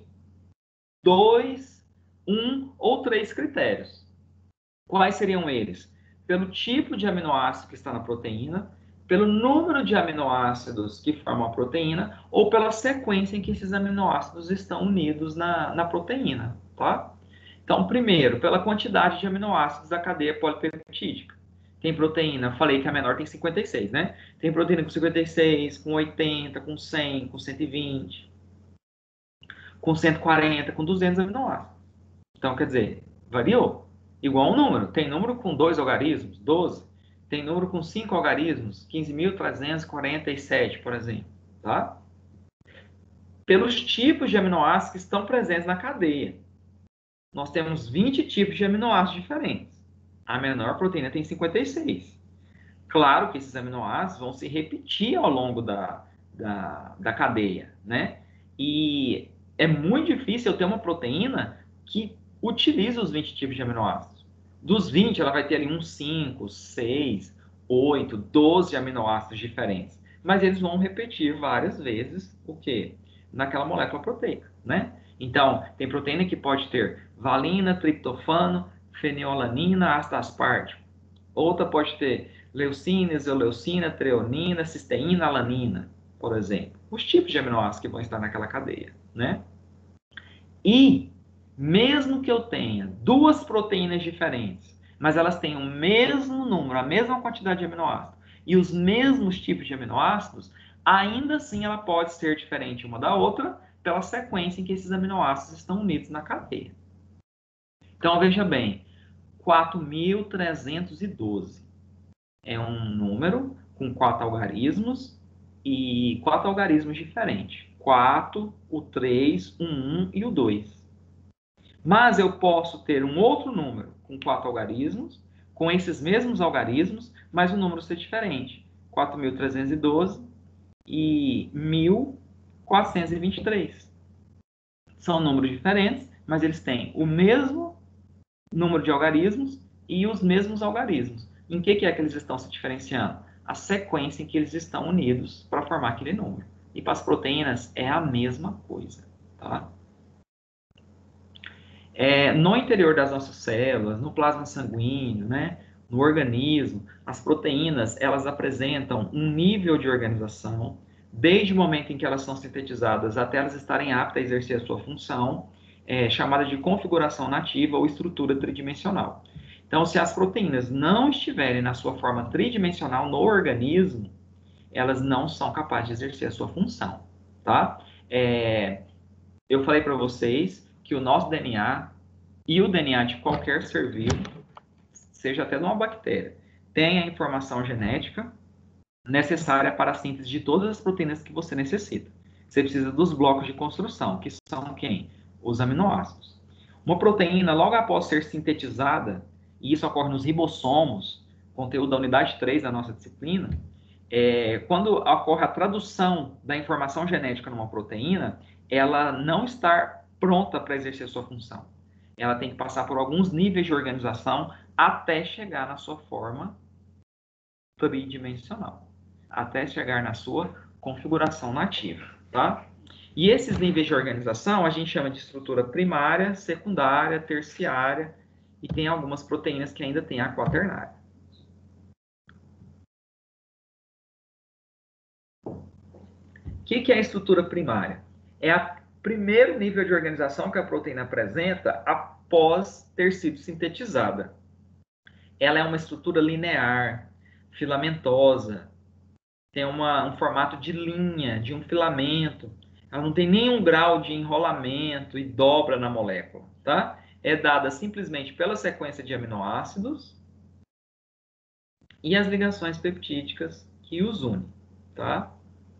dois, um ou três critérios. Quais seriam eles? Pelo tipo de aminoácido que está na proteína, pelo número de aminoácidos que formam a proteína, ou pela sequência em que esses aminoácidos estão unidos na, na proteína, tá? Então, primeiro, pela quantidade de aminoácidos da cadeia polipeptídica. Tem proteína, falei que a menor tem cinquenta e seis, né? Tem proteína com cinquenta e seis, com oitenta, com cem, com cento e vinte, com cento e quarenta, com duzentos aminoácidos. Então, quer dizer, variou. Igual um número. Tem número com dois algarismos, doze. Tem número com cinco algarismos, quinze mil trezentos e quarenta e sete, por exemplo. Tá? Pelos tipos de aminoácidos que estão presentes na cadeia. Nós temos vinte tipos de aminoácidos diferentes. A menor proteína tem cinquenta e seis. Claro que esses aminoácidos vão se repetir ao longo da, da, da cadeia, né? E é muito difícil eu ter uma proteína que utiliza os vinte tipos de aminoácidos. Dos vinte, ela vai ter ali uns cinco, seis, oito, doze aminoácidos diferentes. Mas eles vão repetir várias vezes o quê? Naquela molécula proteica, né? Então, tem proteína que pode ter valina, triptofano, fenilalanina, ácido aspartico. Outra pode ter leucina, isoleucina, treonina, cisteína, alanina, por exemplo. Os tipos de aminoácidos que vão estar naquela cadeia, né? E, mesmo que eu tenha duas proteínas diferentes, mas elas tenham o mesmo número, a mesma quantidade de aminoácidos e os mesmos tipos de aminoácidos, ainda assim ela pode ser diferente uma da outra pela sequência em que esses aminoácidos estão unidos na cadeia. Então, veja bem, quatro mil trezentos e doze é um número com quatro algarismos e quatro algarismos diferentes. quatro, o três, o um e o dois. Mas eu posso ter um outro número com quatro algarismos, com esses mesmos algarismos, mas o número ser diferente. quatro mil trezentos e doze e mil quatrocentos e vinte e três. São números diferentes, mas eles têm o mesmo número de algarismos e os mesmos algarismos. Em que, que é que eles estão se diferenciando? A sequência em que eles estão unidos para formar aquele número. E para as proteínas é a mesma coisa, tá? É, no interior das nossas células, no plasma sanguíneo, né, no organismo, as proteínas elas apresentam um nível de organização, desde o momento em que elas são sintetizadas até elas estarem aptas a exercer a sua função, é, chamada de configuração nativa ou estrutura tridimensional. Então, se as proteínas não estiverem na sua forma tridimensional no organismo, elas não são capazes de exercer a sua função, tá? É, eu falei para vocês que o nosso D N A e o D N A de qualquer ser vivo, seja até de uma bactéria, tem a informação genética necessária para a síntese de todas as proteínas que você necessita. Você precisa dos blocos de construção, que são quem? Os aminoácidos. Uma proteína, logo após ser sintetizada, e isso ocorre nos ribossomos, conteúdo da unidade três da nossa disciplina, é, quando ocorre a tradução da informação genética numa proteína, ela não está pronta para exercer sua função. Ela tem que passar por alguns níveis de organização até chegar na sua forma tridimensional, até chegar na sua configuração nativa, tá? E esses níveis de organização a gente chama de estrutura primária, secundária, terciária, e tem algumas proteínas que ainda têm a quaternária. O que, que é a estrutura primária? É o primeiro nível de organização que a proteína apresenta após ter sido sintetizada. Ela é uma estrutura linear, filamentosa, tem uma, um formato de linha, de um filamento. Ela não tem nenhum grau de enrolamento e dobra na molécula, tá? É dada simplesmente pela sequência de aminoácidos e as ligações peptídicas que os unem, tá?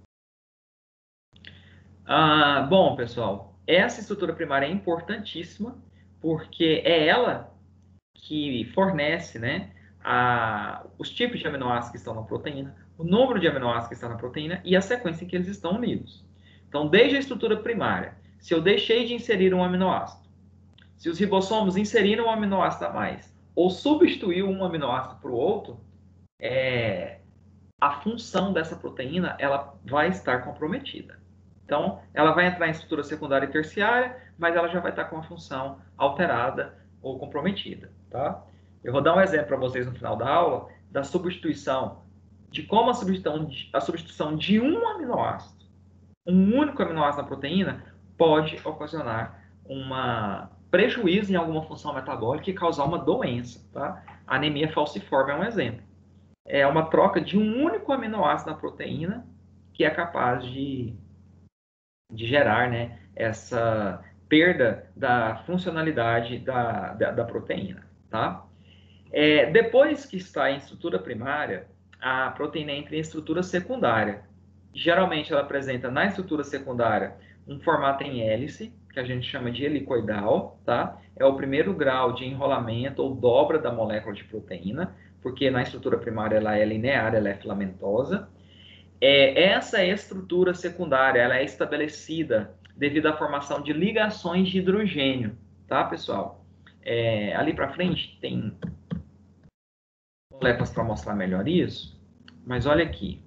Ah, bom, pessoal, essa estrutura primária é importantíssima porque é ela que fornece, né, a, os tipos de aminoácidos que estão na proteína, o número de aminoácidos que está na proteína e a sequência em que eles estão unidos. Então, desde a estrutura primária, se eu deixei de inserir um aminoácido, se os ribossomos inseriram um aminoácido a mais, ou substituiu um aminoácido para o outro, é, a função dessa proteína ela vai estar comprometida. Então, ela vai entrar em estrutura secundária e terciária, mas ela já vai estar com a função alterada ou comprometida, tá? Eu vou dar um exemplo para vocês no final da aula da substituição, de como a substituição, a substituição de um aminoácido, um único aminoácido na proteína, pode ocasionar um prejuízo em alguma função metabólica e causar uma doença, tá? A anemia falciforme é um exemplo. É uma troca de um único aminoácido na proteína que é capaz de, de gerar, né, essa perda da funcionalidade da, da, da proteína, tá? É, depois que está em estrutura primária, a proteína entra em estrutura secundária. Geralmente ela apresenta na estrutura secundária um formato em hélice, que a gente chama de helicoidal, tá? É o primeiro grau de enrolamento ou dobra da molécula de proteína, porque na estrutura primária ela é linear, ela é filamentosa. É, essa estrutura secundária ela é estabelecida devido à formação de ligações de hidrogênio, tá, pessoal? É, ali para frente tem moléculas para mostrar melhor isso, mas olha aqui.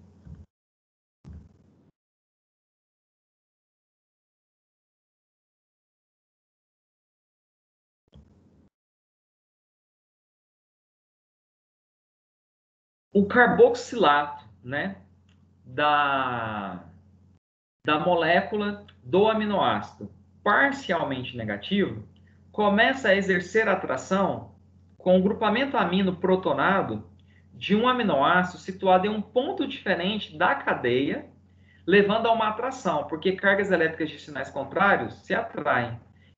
O carboxilato, né, da, da molécula do aminoácido parcialmente negativo, começa a exercer atração com o grupamento amino protonado de um aminoácido situado em um ponto diferente da cadeia, levando a uma atração, porque cargas elétricas de sinais contrários se atraem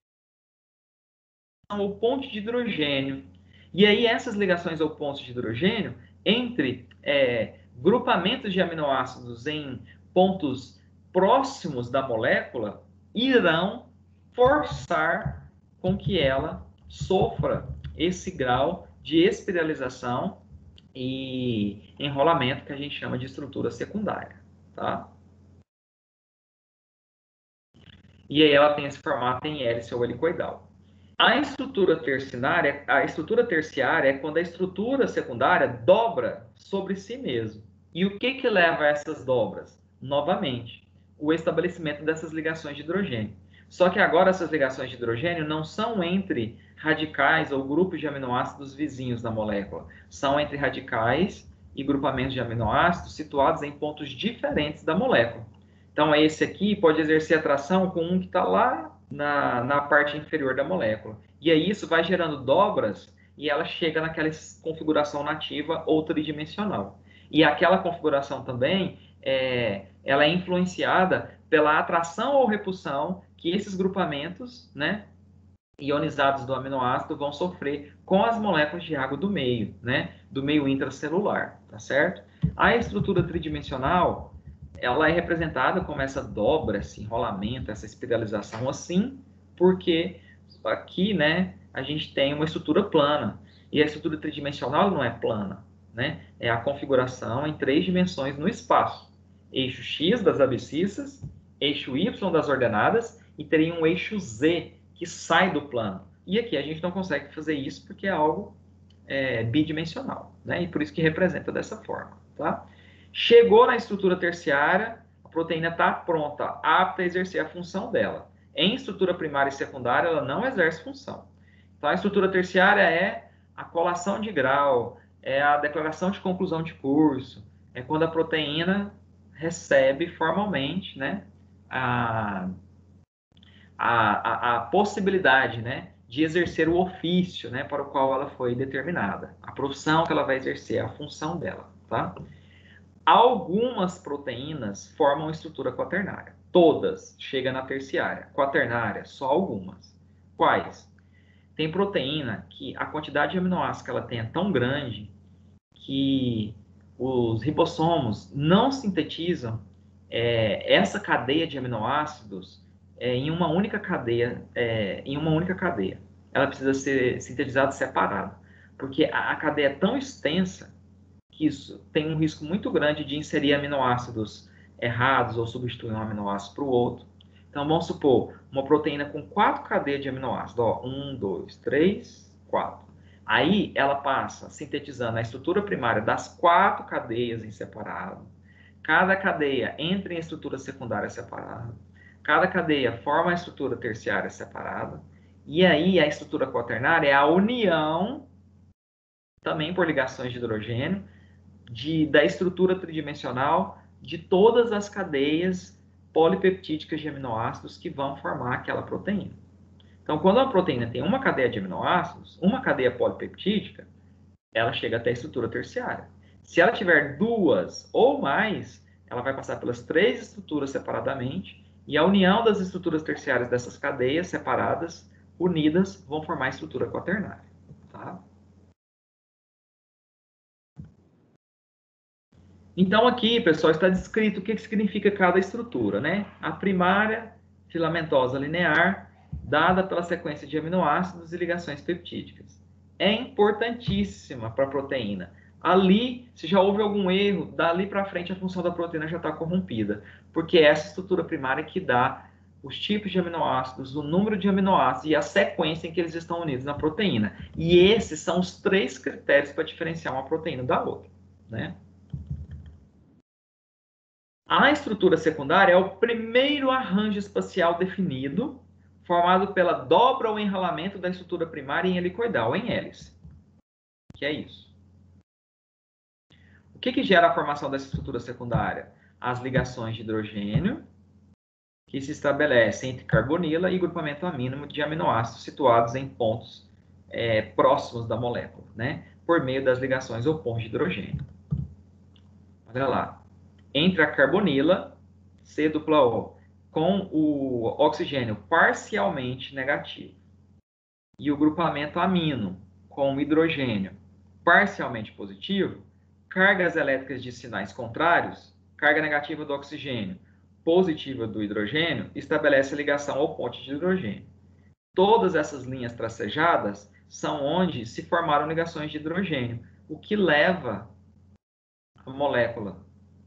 ao ponto de hidrogênio. E aí essas ligações ao ponto de hidrogênio entre é, grupamentos de aminoácidos em pontos próximos da molécula irão forçar com que ela sofra esse grau de espiralização e enrolamento que a gente chama de estrutura secundária, tá? E aí ela tem esse formato em hélice ou helicoidal. A estrutura terciária, a estrutura terciária é quando a estrutura secundária dobra sobre si mesmo. E o que que leva a essas dobras? Novamente, o estabelecimento dessas ligações de hidrogênio. Só que agora essas ligações de hidrogênio não são entre radicais ou grupos de aminoácidos vizinhos da molécula. São entre radicais e grupamentos de aminoácidos situados em pontos diferentes da molécula. Então, esse aqui pode exercer atração com um que está lá na, na parte inferior da molécula. E aí isso vai gerando dobras e ela chega naquela configuração nativa ou tridimensional. E aquela configuração também, é, ela é influenciada pela atração ou repulsão que esses grupamentos, né, ionizados do aminoácido vão sofrer com as moléculas de água do meio, né, do meio intracelular, tá certo? A estrutura tridimensional, ela é representada como essa dobra, esse enrolamento, essa espiralização assim, porque aqui, né, a gente tem uma estrutura plana. E a estrutura tridimensional não é plana, né? É a configuração em três dimensões no espaço. Eixo X das abscissas, eixo Y das ordenadas e teria um eixo Z que sai do plano. E aqui a gente não consegue fazer isso porque é algo é, bidimensional, né? E por isso que representa dessa forma, tá? Chegou na estrutura terciária, a proteína está pronta, apta a exercer a função dela. Em estrutura primária e secundária, ela não exerce função. Então, a estrutura terciária é a colação de grau, é a declaração de conclusão de curso, é quando a proteína recebe formalmente, né, a, a, a, a possibilidade, né, de exercer o ofício, né, para o qual ela foi determinada. A profissão que ela vai exercer, a função dela, tá? Algumas proteínas formam estrutura quaternária. Todas chegam na terciária. Quaternária, só algumas. Quais? Tem proteína que a quantidade de aminoácidos que ela tem é tão grande que os ribossomos não sintetizam é, essa cadeia de aminoácidos é, em uma única cadeia, é, em uma única cadeia. Ela precisa ser sintetizada separada, porque a, a cadeia é tão extensa que isso tem um risco muito grande de inserir aminoácidos errados ou substituir um aminoácido para o outro. Então, vamos supor, uma proteína com quatro cadeias de aminoácidos. Ó, um, dois, três, quatro. Aí, ela passa sintetizando a estrutura primária das quatro cadeias em separado. Cada cadeia entra em estrutura secundária separada. Cada cadeia forma a estrutura terciária separada. E aí, a estrutura quaternária é a união, também por ligações de hidrogênio, De, da estrutura tridimensional de todas as cadeias polipeptídicas de aminoácidos que vão formar aquela proteína. Então, quando a proteína tem uma cadeia de aminoácidos, uma cadeia polipeptídica, ela chega até a estrutura terciária. Se ela tiver duas ou mais, ela vai passar pelas três estruturas separadamente, e a união das estruturas terciárias dessas cadeias separadas, unidas, vão formar a estrutura quaternária. Tá? Então, aqui, pessoal, está descrito o que significa cada estrutura, né? A primária, filamentosa linear, dada pela sequência de aminoácidos e ligações peptídicas. É importantíssima para a proteína. Ali, se já houve algum erro, dali para frente a função da proteína já está corrompida, porque é essa estrutura primária que dá os tipos de aminoácidos, o número de aminoácidos e a sequência em que eles estão unidos na proteína. E esses são os três critérios para diferenciar uma proteína da outra, né? A estrutura secundária é o primeiro arranjo espacial definido, formado pela dobra ou enrolamento da estrutura primária em helicoidal, em hélice. Que é isso. O que, que gera a formação dessa estrutura secundária? As ligações de hidrogênio, que se estabelecem entre carbonila e grupamento amino de aminoácidos situados em pontos é, próximos da molécula, né? Por meio das ligações ou pontos de hidrogênio. Olha lá. Entre a carbonila, C dupla O, com o oxigênio parcialmente negativo, e o grupamento amino, com o hidrogênio parcialmente positivo, cargas elétricas de sinais contrários, carga negativa do oxigênio, positiva do hidrogênio, estabelece a ligação ao ponte de hidrogênio. Todas essas linhas tracejadas são onde se formaram ligações de hidrogênio, o que leva a molécula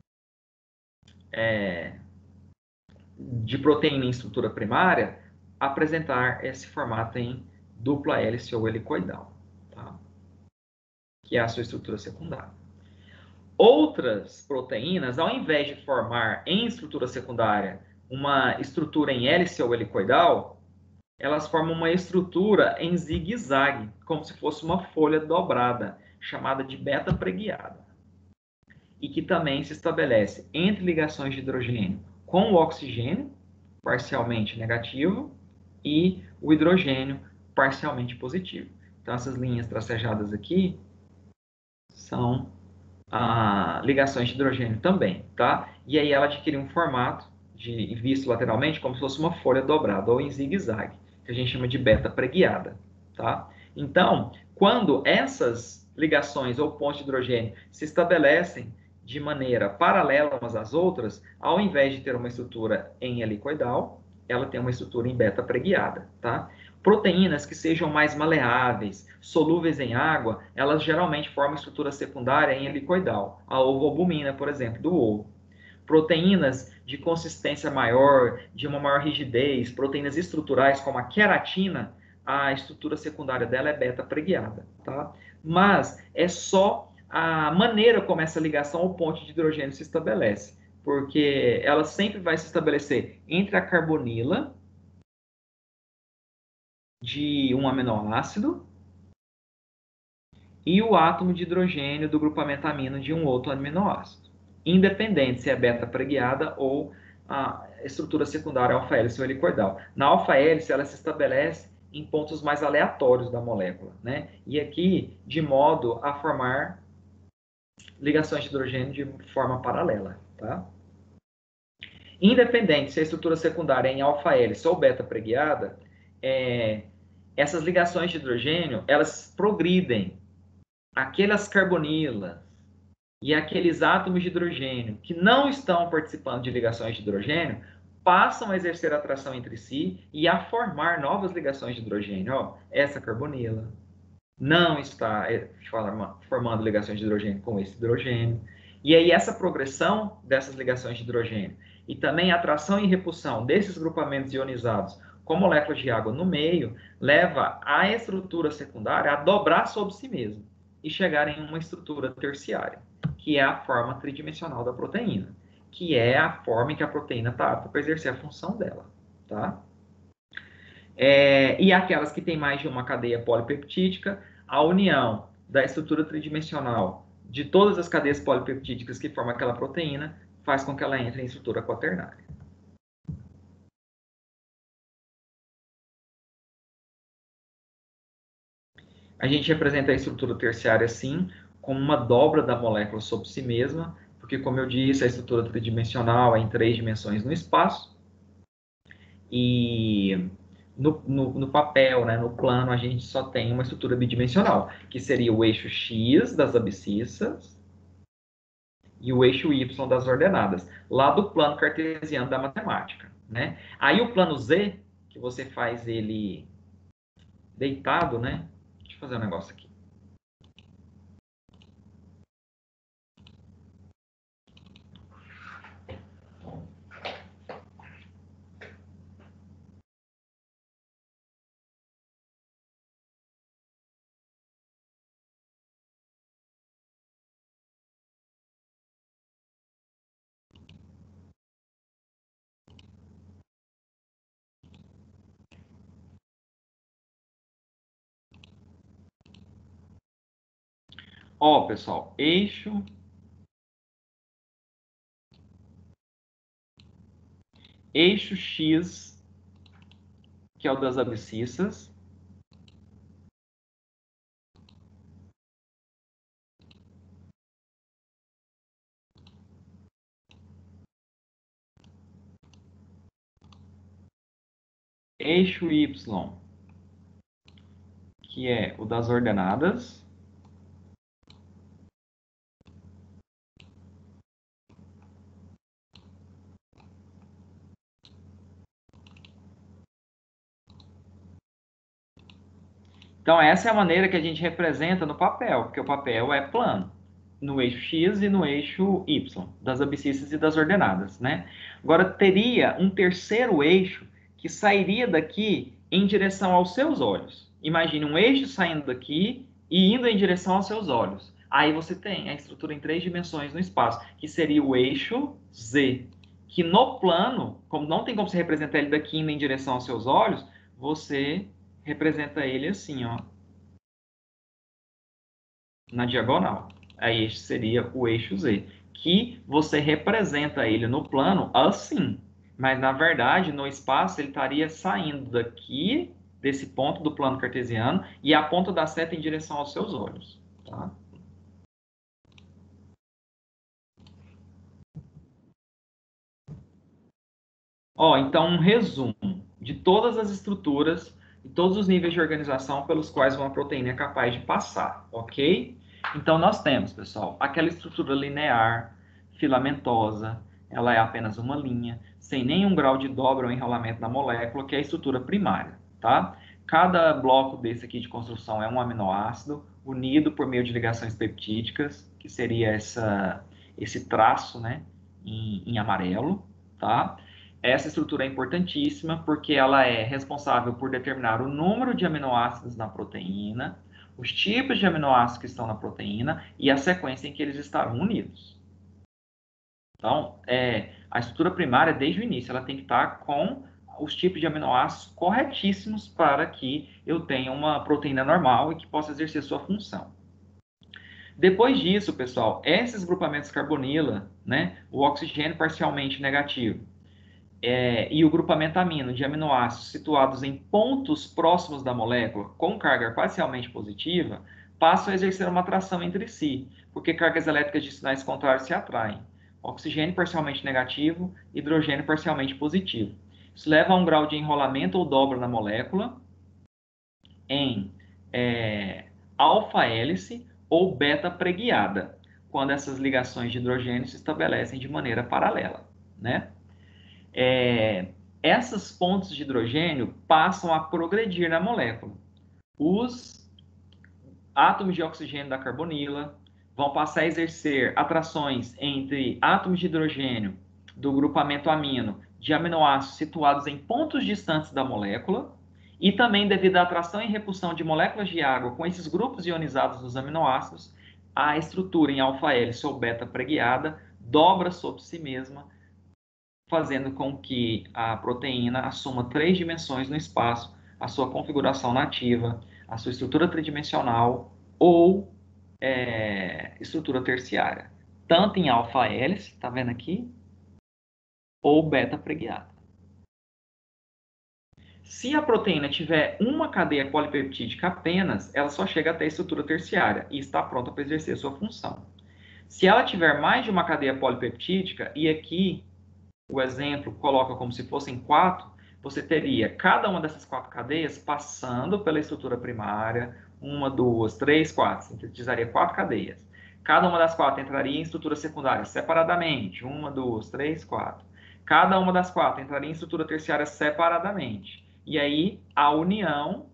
é, de proteína em estrutura primária a apresentar esse formato em dupla hélice ou helicoidal, tá? Que é a sua estrutura secundária. Outras proteínas, ao invés de formar em estrutura secundária uma estrutura em hélice ou helicoidal, elas formam uma estrutura em zigue-zague, como se fosse uma folha dobrada, chamada de beta-preguiada. E que também se estabelece entre ligações de hidrogênio com o oxigênio, parcialmente negativo, e o hidrogênio, parcialmente positivo. Então, essas linhas tracejadas aqui são ah, ligações de hidrogênio também, tá? E aí ela adquire um formato, de, visto lateralmente, como se fosse uma folha dobrada, ou em zigue-zague, que a gente chama de beta-preguiada, tá? Então, quando essas ligações ou pontes de hidrogênio se estabelecem de maneira paralela umas às outras, ao invés de ter uma estrutura em helicoidal, ela tem uma estrutura em beta-preguiada, tá? Proteínas que sejam mais maleáveis, solúveis em água, elas geralmente formam estrutura secundária em helicoidal. A ovoalbumina, por exemplo, do ovo. Proteínas de consistência maior, de uma maior rigidez, proteínas estruturais como a queratina, a estrutura secundária dela é beta-preguiada, tá? Mas é só a maneira como essa ligação ao ponte de hidrogênio se estabelece, porque ela sempre vai se estabelecer entre a carbonila de um aminoácido e o átomo de hidrogênio do grupamento amino de um outro aminoácido, independente se é beta-preguiada ou a estrutura secundária alfa-hélice ou helicoidal. Na alfa-hélice, ela se estabelece em pontos mais aleatórios da molécula, né? E aqui, de modo a formar ligações de hidrogênio de forma paralela, tá? Independente se a estrutura secundária é em alfa-hélice ou beta-preguiada, é, essas ligações de hidrogênio, elas progridem aquelas carbonilas e aqueles átomos de hidrogênio que não estão participando de ligações de hidrogênio, passam a exercer atração entre si e a formar novas ligações de hidrogênio. Ó, essa carbonila não está formando ligações de hidrogênio com esse hidrogênio. E aí essa progressão dessas ligações de hidrogênio e também a atração e repulsão desses grupamentos ionizados com moléculas de água no meio, leva a estrutura secundária a dobrar sobre si mesma e chegar em uma estrutura terciária, que é a forma tridimensional da proteína, que é a forma em que a proteína está apta para exercer a função dela, tá? É, e aquelas que têm mais de uma cadeia polipeptídica, a união da estrutura tridimensional de todas as cadeias polipeptídicas que formam aquela proteína faz com que ela entre em estrutura quaternária. A gente representa a estrutura terciária, sim, como uma dobra da molécula sobre si mesma, porque, como eu disse, a estrutura tridimensional é em três dimensões no espaço, e no, no, no papel, né, no plano, a gente só tem uma estrutura bidimensional, que seria o eixo X das abscissas e o eixo Y das ordenadas, lá do plano cartesiano da matemática, né? Aí o plano Z, que você faz ele deitado, né? Deixa eu fazer um negócio aqui. Ó, pessoal, eixo eixo X, que é o das abscissas, eixo Y, que é o das ordenadas, Então, essa é a maneira que a gente representa no papel, porque o papel é plano, no eixo X e no eixo Y, das abscissas e das ordenadas, né? Agora, teria um terceiro eixo que sairia daqui em direção aos seus olhos. Imagine um eixo saindo daqui e indo em direção aos seus olhos. Aí você tem a estrutura em três dimensões no espaço, que seria o eixo Z, que no plano, como não tem como você representar ele daqui indo em direção aos seus olhos, você representa ele assim, ó, na diagonal. Aí este seria o eixo Z, que você representa ele no plano assim, mas na verdade no espaço ele estaria saindo daqui desse ponto do plano cartesiano e a ponta da seta em direção aos seus olhos, tá? Ó, então um resumo de todas as estruturas e todos os níveis de organização pelos quais uma proteína é capaz de passar, ok? Então nós temos, pessoal, aquela estrutura linear, filamentosa, ela é apenas uma linha, sem nenhum grau de dobra ou enrolamento na molécula, que é a estrutura primária, tá? Cada bloco desse aqui de construção é um aminoácido unido por meio de ligações peptídicas, que seria essa, esse traço, né, em, em amarelo, tá? Essa estrutura é importantíssima porque ela é responsável por determinar o número de aminoácidos na proteína, os tipos de aminoácidos que estão na proteína e a sequência em que eles estarão unidos. Então, é, a estrutura primária, desde o início, ela tem que estar com os tipos de aminoácidos corretíssimos para que eu tenha uma proteína normal e que possa exercer sua função. Depois disso, pessoal, esses grupamentos carbonila, né, o oxigênio parcialmente negativo, É, e o grupamento amino de aminoácidos situados em pontos próximos da molécula com carga parcialmente positiva passam a exercer uma atração entre si, porque cargas elétricas de sinais contrários se atraem. Oxigênio parcialmente negativo, hidrogênio parcialmente positivo. Isso leva a um grau de enrolamento ou dobra na molécula em é, alfa-hélice ou beta-preguiada, quando essas ligações de hidrogênio se estabelecem de maneira paralela, né? É, essas pontes de hidrogênio passam a progredir na molécula. Os átomos de oxigênio da carbonila vão passar a exercer atrações entre átomos de hidrogênio do grupamento amino de aminoácidos situados em pontos distantes da molécula e também devido à atração e repulsão de moléculas de água com esses grupos ionizados dos aminoácidos, a estrutura em alfa-hélice ou beta-preguiada dobra sobre si mesma, fazendo com que a proteína assuma três dimensões no espaço, a sua configuração nativa, a sua estrutura tridimensional ou é, estrutura terciária, tanto em alfa-hélice, tá vendo aqui, ou beta-preguiada. Se a proteína tiver uma cadeia polipeptídica apenas, ela só chega até a estrutura terciária e está pronta para exercer sua função. Se ela tiver mais de uma cadeia polipeptídica, e aqui o exemplo coloca como se fossem quatro, você teria cada uma dessas quatro cadeias passando pela estrutura primária, uma, duas, três, quatro, sintetizaria quatro cadeias. Cada uma das quatro entraria em estrutura secundária separadamente, uma, duas, três, quatro. Cada uma das quatro entraria em estrutura terciária separadamente. E aí, a união,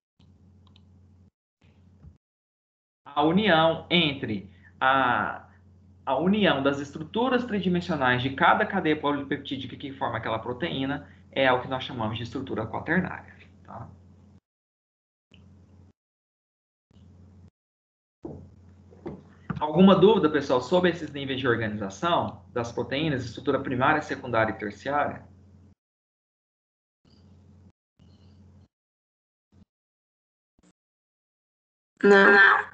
a união entre a a união das estruturas tridimensionais de cada cadeia polipeptídica que forma aquela proteína é o que nós chamamos de estrutura quaternária. Tá? Alguma dúvida, pessoal, sobre esses níveis de organização das proteínas, estrutura primária, secundária e terciária? Não.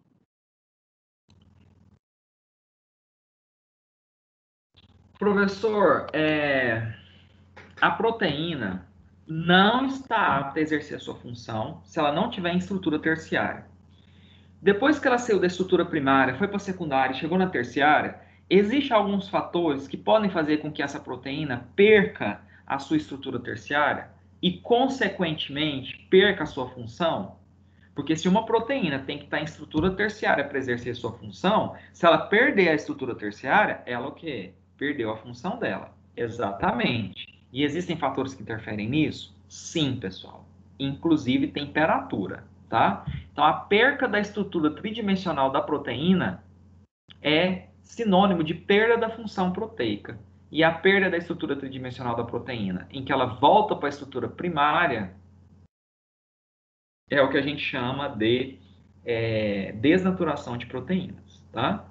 Professor, é, a proteína não está apta a exercer a sua função se ela não tiver em estrutura terciária. Depois que ela saiu da estrutura primária, foi para a secundária e chegou na terciária, existem alguns fatores que podem fazer com que essa proteína perca a sua estrutura terciária e, consequentemente, perca a sua função. Porque se uma proteína tem que estar em estrutura terciária para exercer sua função, se ela perder a estrutura terciária, ela o quê? Perdeu a função dela. Exatamente. E existem fatores que interferem nisso? Sim, pessoal. Inclusive temperatura. tá? Então, a perca da estrutura tridimensional da proteína é sinônimo de perda da função proteica. E a perda da estrutura tridimensional da proteína, em que ela volta para a estrutura primária, é o que a gente chama de é, desnaturação de proteínas, tá?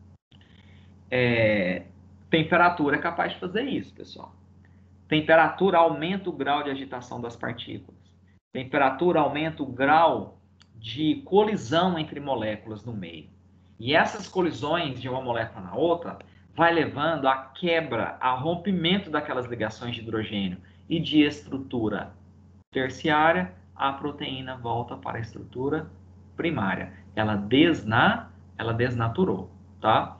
É, temperatura é capaz de fazer isso, pessoal. Temperatura aumenta o grau de agitação das partículas. Temperatura aumenta o grau de colisão entre moléculas no meio. E essas colisões de uma molécula na outra vai levando à quebra, a rompimento daquelas ligações de hidrogênio e de estrutura terciária, a proteína volta para a estrutura primária. Ela, desna, ela desnaturou, tá?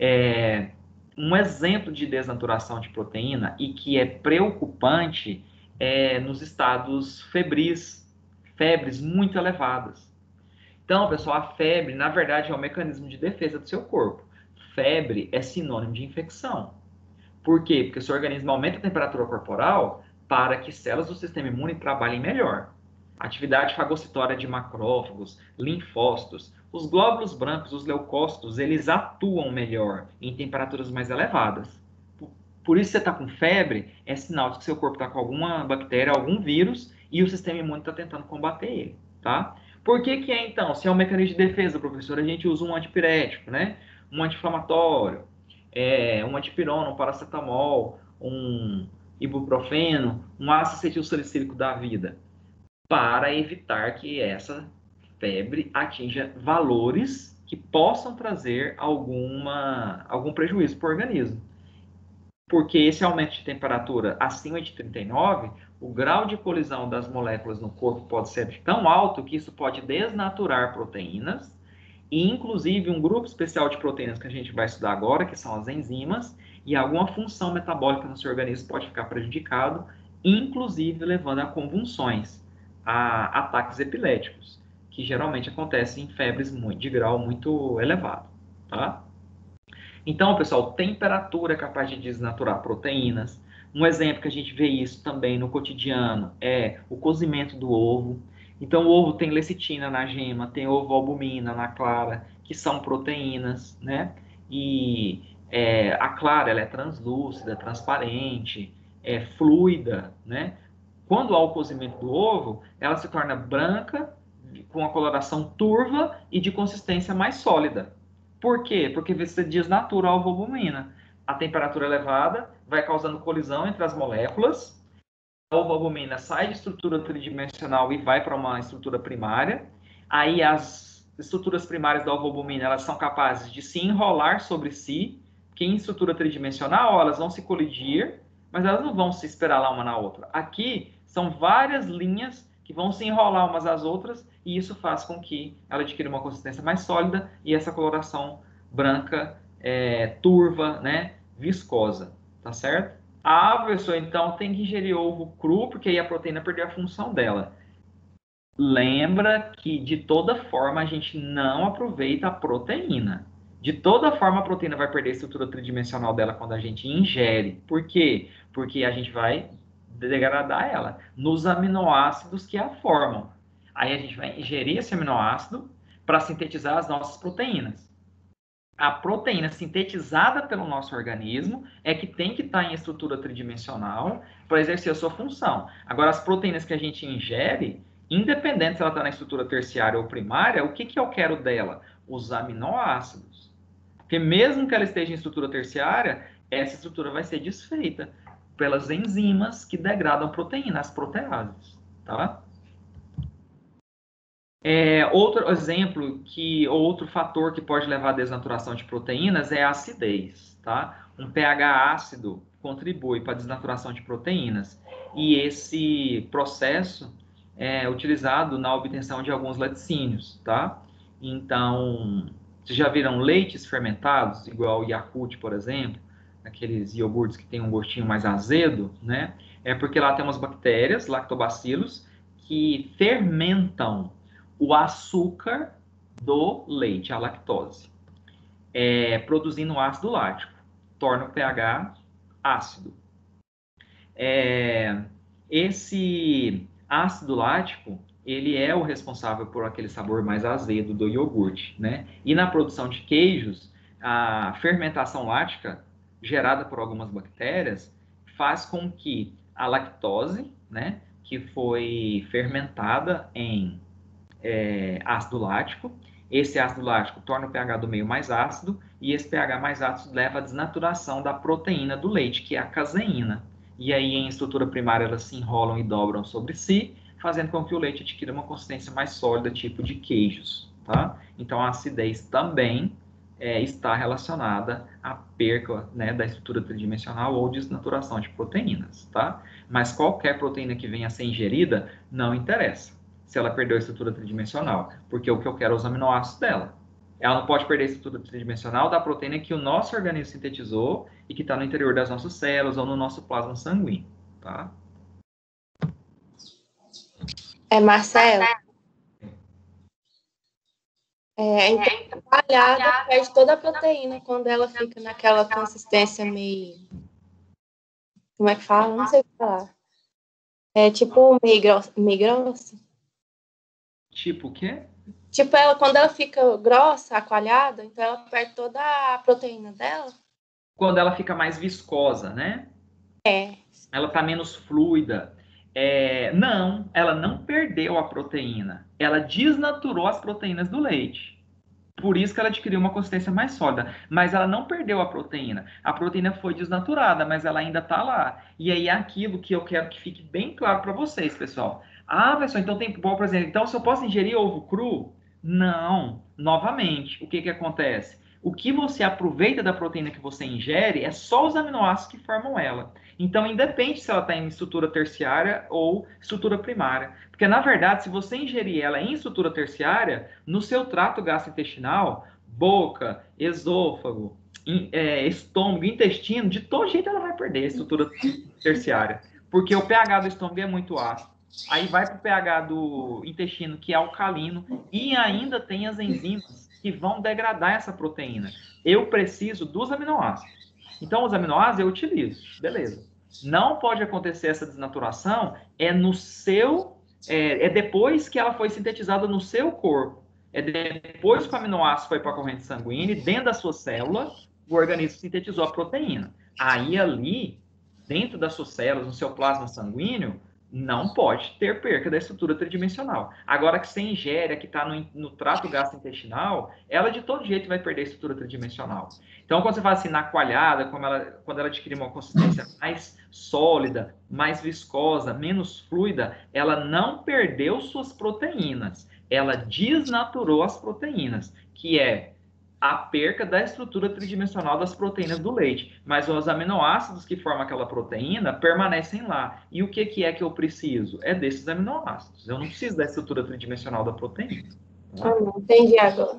É, um exemplo de desnaturação de proteína e que é preocupante é nos estados febris, febres muito elevadas. Então, pessoal, a febre, na verdade, é um mecanismo de defesa do seu corpo. Febre é sinônimo de infecção. Por quê? Porque o seu organismo aumenta a temperatura corporal para que células do sistema imune trabalhem melhor. Atividade fagocitória de macrófagos, linfócitos, os glóbulos brancos, os leucócitos, eles atuam melhor em temperaturas mais elevadas. Por isso, você está com febre, é sinal de que seu corpo está com alguma bactéria, algum vírus, e o sistema imune está tentando combater ele, tá? Por que que é, então? Se é um mecanismo de defesa, professor, a gente usa um antipirético, né? Um anti-inflamatório, é, um antipirona, um paracetamol, um ibuprofeno, um ácido acetilsalicílico da vida, para evitar que essa febre atinja valores que possam trazer alguma, algum prejuízo para o organismo. Porque esse aumento de temperatura acima de trinta e nove, o grau de colisão das moléculas no corpo pode ser tão alto que isso pode desnaturar proteínas, e inclusive um grupo especial de proteínas que a gente vai estudar agora, que são as enzimas, e alguma função metabólica no seu organismo pode ficar prejudicado, inclusive levando a convulsões, a ataques epiléticos, que geralmente acontecem em febres de grau muito elevado, tá? Então, pessoal, temperatura é capaz de desnaturar proteínas. Um exemplo que a gente vê isso também no cotidiano é o cozimento do ovo. Então, o ovo tem lecitina na gema, tem ovoalbumina na clara, que são proteínas, né? E é, a clara, ela é translúcida, transparente, é fluida, né? Quando há o cozimento do ovo, ela se torna branca, com a coloração turva e de consistência mais sólida. Por quê? Porque você desnatura a ovoalbumina. A temperatura elevada vai causando colisão entre as moléculas. A ovoalbumina sai de estrutura tridimensional e vai para uma estrutura primária. Aí as estruturas primárias da ovoalbumina, elas são capazes de se enrolar sobre si, que em estrutura tridimensional elas vão se colidir, mas elas não vão se esperar lá uma na outra. Aqui são várias linhas que vão se enrolar umas às outras, e isso faz com que ela adquira uma consistência mais sólida e essa coloração branca, é, turva, né, viscosa, tá certo? A pessoa, então, tem que ingerir ovo cru, porque aí a proteína perdeu a função dela. Lembra que, de toda forma, a gente não aproveita a proteína. De toda forma, a proteína vai perder a estrutura tridimensional dela quando a gente ingere. Por quê? Porque a gente vai degradar ela nos aminoácidos que a formam. Aí a gente vai ingerir esse aminoácido para sintetizar as nossas proteínas. A proteína sintetizada pelo nosso organismo é que tem que estar em estrutura tridimensional para exercer a sua função. Agora, as proteínas que a gente ingere, independente se ela está na estrutura terciária ou primária, o que, que eu quero dela? Os aminoácidos. Porque mesmo que ela esteja em estrutura terciária, essa estrutura vai ser desfeita pelas enzimas que degradam proteína, as proteases, tá? É, outro exemplo, que, outro fator que pode levar à desnaturação de proteínas é a acidez, tá? Um pH ácido contribui para a desnaturação de proteínas, e esse processo é utilizado na obtenção de alguns laticínios, tá? Então, vocês já viram leites fermentados, igual o Yakult, por exemplo, aqueles iogurtes que tem um gostinho mais azedo, né? É porque lá tem umas bactérias, lactobacilos, que fermentam o açúcar do leite, a lactose, é, produzindo ácido lático, torna o pH ácido. É, esse ácido lático, ele é o responsável por aquele sabor mais azedo do iogurte, né? E na produção de queijos, a fermentação lática, gerada por algumas bactérias, faz com que a lactose, né, que foi fermentada em é, ácido lático, esse ácido lático torna o pH do meio mais ácido, e esse pH mais ácido leva à desnaturação da proteína do leite, que é a caseína. E aí, em estrutura primária, elas se enrolam e dobram sobre si, fazendo com que o leite adquira uma consistência mais sólida, tipo de queijos, tá? Então, a acidez também é, está relacionada à perca, né, da estrutura tridimensional ou desnaturação de proteínas, tá? Mas qualquer proteína que venha a ser ingerida, não interessa se ela perdeu a estrutura tridimensional, porque o que eu quero é os aminoácidos dela. Ela não pode perder a estrutura tridimensional da proteína que o nosso organismo sintetizou e que está no interior das nossas células ou no nosso plasma sanguíneo, tá? É, Marcelo, é, então, a coalhada perde toda a proteína quando ela fica naquela consistência meio... Como é que fala? Não sei o que falar. É tipo meio grossa. Meio grossa. Tipo o quê? Tipo, ela, quando ela fica grossa, coalhada, então ela perde toda a proteína dela. Quando ela fica mais viscosa, né? É. Ela está menos fluida. É, não, ela não perdeu a proteína. Ela desnaturou as proteínas do leite. Por isso que ela adquiriu uma consistência mais sólida. Mas ela não perdeu a proteína. A proteína foi desnaturada, mas ela ainda está lá. E aí é aquilo que eu quero que fique bem claro para vocês, pessoal. Ah, pessoal, então tem, por exemplo, então se eu posso ingerir ovo cru? Não. Novamente, o que que acontece? O que você aproveita da proteína que você ingere é só os aminoácidos que formam ela. Então, independe se ela está em estrutura terciária ou estrutura primária. Porque, na verdade, se você ingerir ela em estrutura terciária, no seu trato gastrointestinal, boca, esôfago, in, é, estômago, intestino, de todo jeito ela vai perder a estrutura terciária. Porque o pH do estômago é muito ácido. Aí vai para o pH do intestino, que é alcalino, e ainda tem as enzimas que vão degradar essa proteína. Eu preciso dos aminoácidos. Então, os aminoácidos eu utilizo, beleza. Não pode acontecer essa desnaturação, é no seu, é, é depois que ela foi sintetizada no seu corpo. É depois que o aminoácido foi para a corrente sanguínea, e dentro da sua célula, o organismo sintetizou a proteína. Aí ali, dentro das suas células, no seu plasma sanguíneo, não pode ter perca da estrutura tridimensional. Agora que você ingere, que está no, no trato gastrointestinal, ela de todo jeito vai perder a estrutura tridimensional. Então, quando você fala assim, na coalhada, como ela, quando ela adquire uma consistência mais sólida, mais viscosa, menos fluida, ela não perdeu suas proteínas, ela desnaturou as proteínas, que é a perca da estrutura tridimensional das proteínas do leite. Mas os aminoácidos que formam aquela proteína permanecem lá. E o que, que é que eu preciso? É desses aminoácidos. Eu não preciso da estrutura tridimensional da proteína. Tá? Ah, não, entendi agora.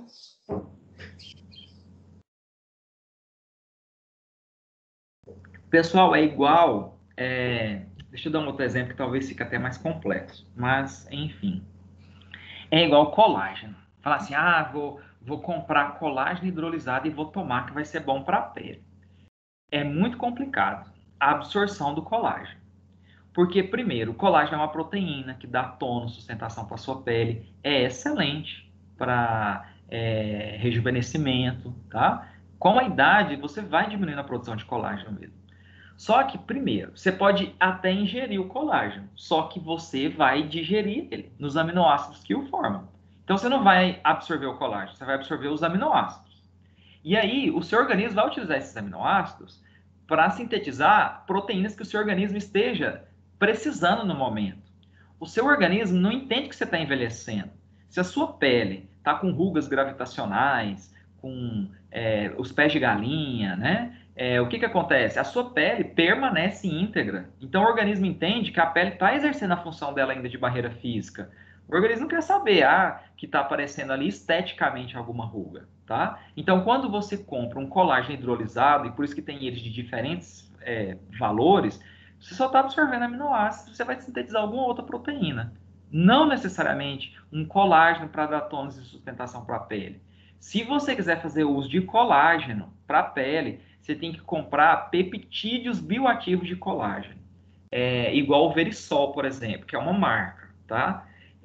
Pessoal, é igual... É... Deixa eu dar um outro exemplo que talvez fique até mais complexo. Mas, enfim. É igual colágeno. Falar assim, ah, vou, vou comprar colágeno hidrolisado e vou tomar que vai ser bom para a pele. É muito complicado a absorção do colágeno. Porque, primeiro, o colágeno é uma proteína que dá tônus, sustentação para a sua pele. É excelente para é, rejuvenescimento, tá? Com a idade, você vai diminuindo a produção de colágeno mesmo. Só que, primeiro, você pode até ingerir o colágeno, só que você vai digerir ele nos aminoácidos que o formam. Então, você não vai absorver o colágeno, você vai absorver os aminoácidos. E aí, o seu organismo vai utilizar esses aminoácidos para sintetizar proteínas que o seu organismo esteja precisando no momento. O seu organismo não entende que você está envelhecendo. Se a sua pele está com rugas gravitacionais, com é, os pés de galinha, né? É, o que, que acontece? A sua pele permanece íntegra. Então, o organismo entende que a pele está exercendo a função dela ainda de barreira física. O organismo quer saber ah, que está aparecendo ali esteticamente alguma ruga. Tá? Então, quando você compra um colágeno hidrolisado, e por isso que tem eles de diferentes é, valores, você só está absorvendo aminoácidos, você vai sintetizar alguma outra proteína. Não necessariamente um colágeno para dar tônus e sustentação para a pele. Se você quiser fazer uso de colágeno para a pele, você tem que comprar peptídeos bioativos de colágeno. É, igual o Verisol, por exemplo, que é uma marca. Tá?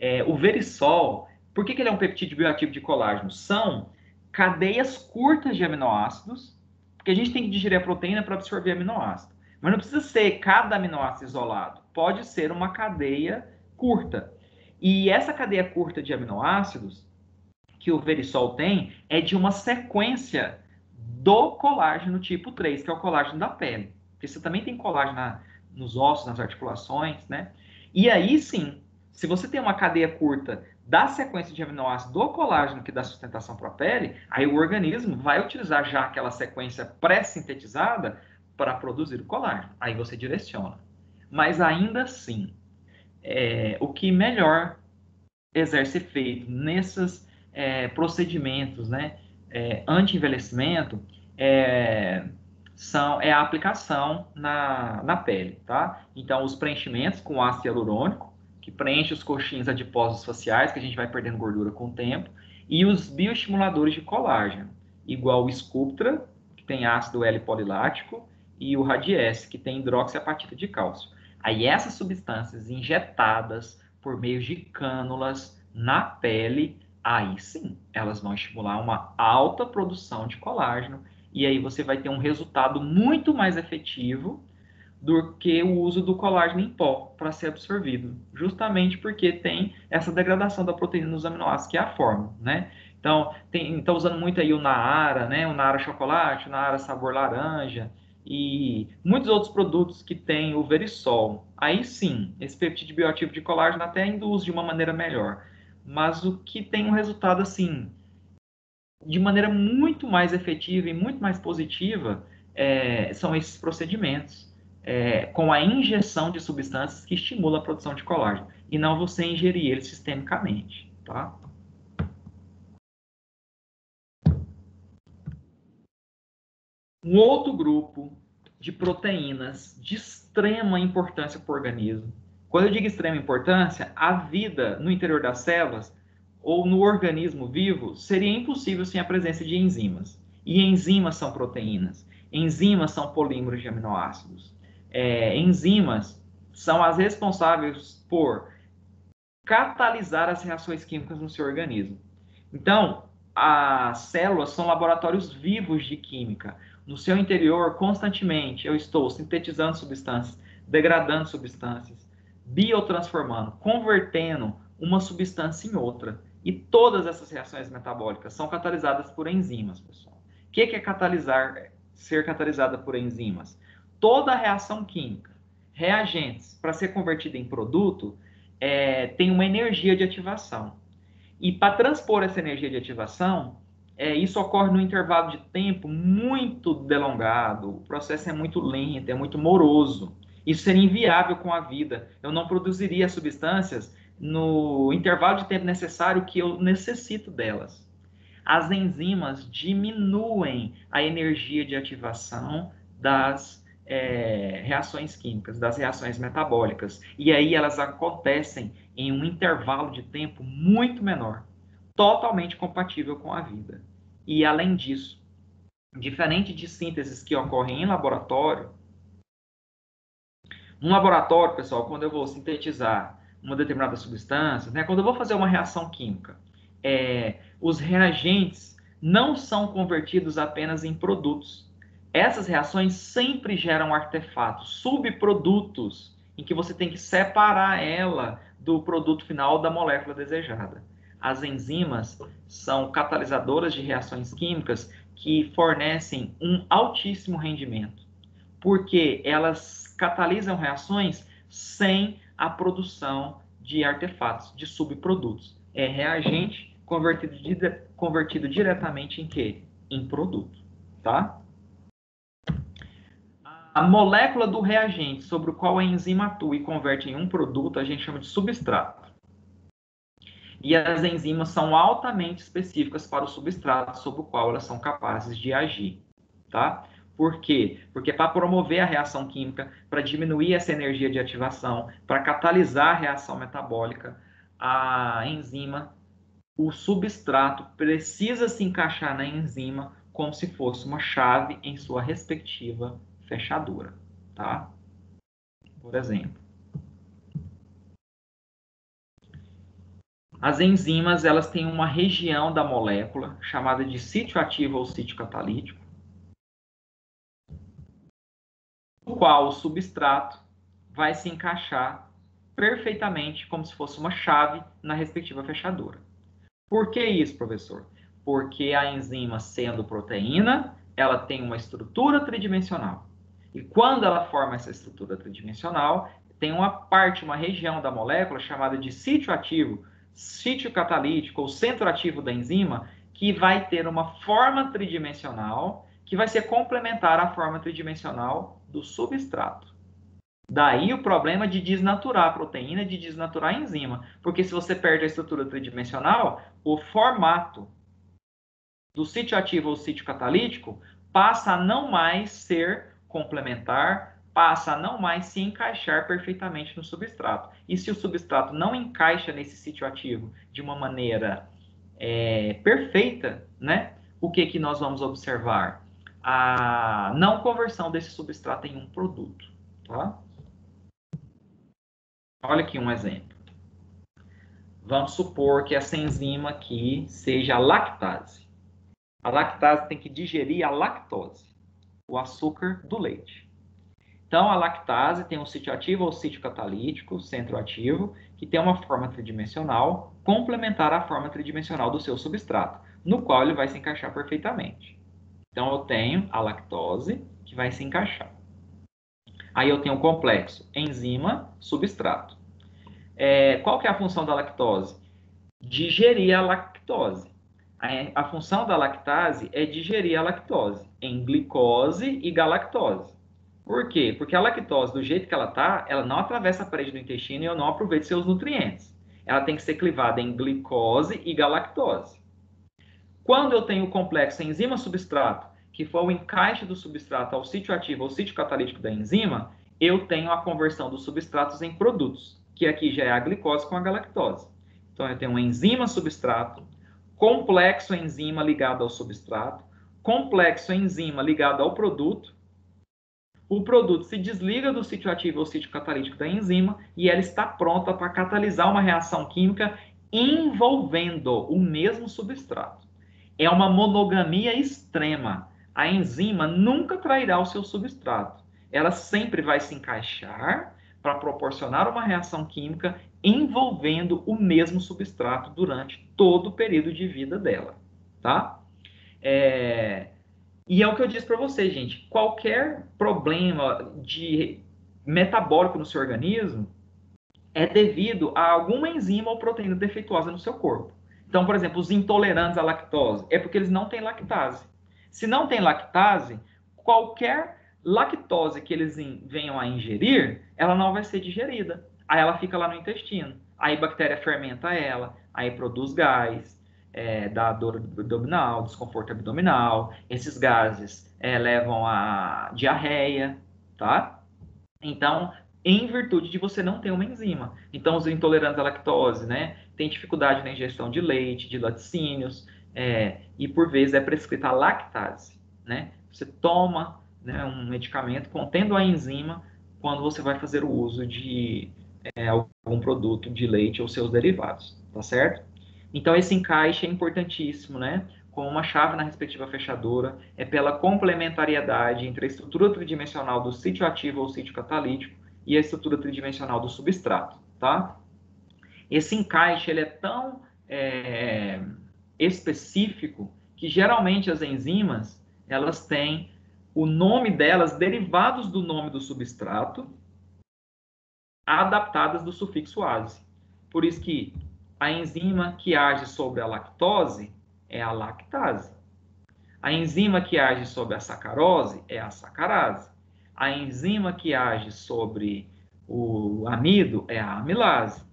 É, o verisol, por que, que ele é um peptídeo bioativo de colágeno? São cadeias curtas de aminoácidos, porque a gente tem que digerir a proteína para absorver aminoácido. Mas não precisa ser cada aminoácido isolado. Pode ser uma cadeia curta. E essa cadeia curta de aminoácidos que o verisol tem é de uma sequência do colágeno tipo três, que é o colágeno da pele. Porque você também tem colágeno na, nos ossos, nas articulações, né? E aí sim, se você tem uma cadeia curta da sequência de aminoácidos do colágeno que dá sustentação para a pele, aí o organismo vai utilizar já aquela sequência pré-sintetizada para produzir o colágeno. Aí você direciona. Mas ainda assim, é, o que melhor exerce efeito nesses é, procedimentos, né, é, anti-envelhecimento, é, são, é a aplicação na, na pele, tá? Então, os preenchimentos com ácido hialurônico, que preenche os coxins adiposos faciais, que a gente vai perdendo gordura com o tempo, e os bioestimuladores de colágeno, igual o Sculptra, que tem ácido L-polilático, e o Radiesse, que tem hidroxiapatita de cálcio. Aí essas substâncias injetadas por meio de cânulas na pele, aí sim, elas vão estimular uma alta produção de colágeno e aí você vai ter um resultado muito mais efetivo do que o uso do colágeno em pó para ser absorvido, justamente porque tem essa degradação da proteína nos aminoácidos, que é a forma, né? Então, tem, tá usando muito aí o Naara, né? O Naara chocolate, o Naara sabor laranja e muitos outros produtos que têm o verisol. Aí sim, esse peptídeo bioativo de colágeno até induz de uma maneira melhor, mas o que tem um resultado assim de maneira muito mais efetiva e muito mais positiva é, são esses procedimentos é, com a injeção de substâncias que estimulam a produção de colágeno e não você ingerir ele sistemicamente, tá? Um outro grupo de proteínas de extrema importância para o organismo. Quando eu digo extrema importância, a vida no interior das células ou no organismo vivo seria impossível sem a presença de enzimas. E enzimas são proteínas. Enzimas são polímeros de aminoácidos. É, enzimas são as responsáveis por catalisar as reações químicas no seu organismo. Então, as células são laboratórios vivos de química. No seu interior, constantemente, eu estou sintetizando substâncias, degradando substâncias, biotransformando, convertendo uma substância em outra. E todas essas reações metabólicas são catalisadas por enzimas, pessoal. O que é catalisar, ser catalisada por enzimas? Toda reação química, reagentes, para ser convertida em produto, é, tem uma energia de ativação. E para transpor essa energia de ativação, é, isso ocorre num intervalo de tempo muito delongado, o processo é muito lento, é muito moroso. Isso seria inviável com a vida. Eu não produziria substâncias no intervalo de tempo necessário que eu necessito delas. As enzimas diminuem a energia de ativação das é, reações químicas, das reações metabólicas. E aí elas acontecem em um intervalo de tempo muito menor, totalmente compatível com a vida. E além disso, diferente de sínteses que ocorrem em laboratório, no laboratório, pessoal, quando eu vou sintetizar uma determinada substância, né, quando eu vou fazer uma reação química, é, os reagentes não são convertidos apenas em produtos. Essas reações sempre geram artefatos, subprodutos, em que você tem que separar ela do produto final da molécula desejada. As enzimas são catalisadoras de reações químicas que fornecem um altíssimo rendimento, porque elas catalisam reações sem a produção de artefatos, de subprodutos. É reagente convertido, convertido diretamente em quê? Em produto, tá? A molécula do reagente sobre o qual a enzima atua e converte em um produto, a gente chama de substrato. E as enzimas são altamente específicas para o substrato sobre o qual elas são capazes de agir, tá? Por quê? Porque para promover a reação química, para diminuir essa energia de ativação, para catalisar a reação metabólica, a enzima, o substrato precisa se encaixar na enzima como se fosse uma chave em sua respectiva fechadura, tá? Por exemplo, As enzimas, elas têm uma região da molécula chamada de sítio ativo ou sítio catalítico, no qual o substrato vai se encaixar perfeitamente como se fosse uma chave na respectiva fechadura. Por que isso, professor? Porque a enzima, sendo proteína, ela tem uma estrutura tridimensional. E quando ela forma essa estrutura tridimensional, tem uma parte, uma região da molécula chamada de sítio ativo, sítio catalítico ou centro ativo da enzima, que vai ter uma forma tridimensional que vai ser complementar à forma tridimensional do substrato. Daí o problema de desnaturar a proteína, de desnaturar a enzima. Porque se você perde a estrutura tridimensional, o formato do sítio ativo ou sítio catalítico passa a não mais ser complementar, passa a não mais se encaixar perfeitamente no substrato. E se o substrato não encaixa nesse sítio ativo de uma maneira é, perfeita, né? O que, que nós vamos observar? A não conversão desse substrato em um produto, tá? Olha aqui um exemplo. Vamos supor que essa enzima aqui seja a lactase. A lactase tem que digerir a lactose, o açúcar do leite. Então, a lactase tem um sítio ativo ou sítio catalítico, centro ativo, que tem uma forma tridimensional, complementar à forma tridimensional do seu substrato, no qual ele vai se encaixar perfeitamente. Então, eu tenho a lactose, que vai se encaixar. Aí eu tenho o complexo enzima, substrato. É, qual que é a função da lactose? Digerir a lactose. A, a função da lactase é digerir a lactose em glicose e galactose. Por quê? Porque a lactose, do jeito que ela está, ela não atravessa a parede do intestino e eu não aproveito seus nutrientes. Ela tem que ser clivada em glicose e galactose. Quando eu tenho o complexo enzima-substrato, que for o encaixe do substrato ao sítio ativo ou sítio catalítico da enzima, eu tenho a conversão dos substratos em produtos, que aqui já é a glicose com a galactose. Então, eu tenho um enzima-substrato, complexo enzima ligado ao substrato, complexo enzima ligado ao produto. O produto se desliga do sítio ativo ou sítio catalítico da enzima e ela está pronta para catalisar uma reação química envolvendo o mesmo substrato. É uma monogamia extrema. A enzima nunca trairá o seu substrato. Ela sempre vai se encaixar para proporcionar uma reação química envolvendo o mesmo substrato durante todo o período de vida dela, tá? É... E é o que eu disse para vocês, gente. Qualquer problema de metabólico no seu organismo é devido a alguma enzima ou proteína defeituosa no seu corpo. Então, por exemplo, os intolerantes à lactose é porque eles não têm lactase. Se não tem lactase, qualquer lactose que eles venham a ingerir, ela não vai ser digerida. Aí ela fica lá no intestino. Aí a bactéria fermenta ela, aí produz gás, é, dá dor abdominal, desconforto abdominal. Esses gases é, levam a diarreia, tá? Então, em virtude de você não ter uma enzima. Então, os intolerantes à lactose, né, tem dificuldade na ingestão de leite, de laticínios, é, e por vezes é prescrita a lactase, né? Você toma, né, um medicamento contendo a enzima quando você vai fazer o uso de é, algum produto de leite ou seus derivados, tá certo? Então, esse encaixe é importantíssimo, né? Com uma chave na respectiva fechadura, é pela complementariedade entre a estrutura tridimensional do sítio ativo ou sítio catalítico e a estrutura tridimensional do substrato, tá? Esse encaixe, ele é tão é, específico que geralmente as enzimas, elas têm o nome delas derivados do nome do substrato, adaptadas do sufixo ase. Por isso que a enzima que age sobre a lactose é a lactase. A enzima que age sobre a sacarose é a sacarase. A enzima que age sobre o amido é a amilase.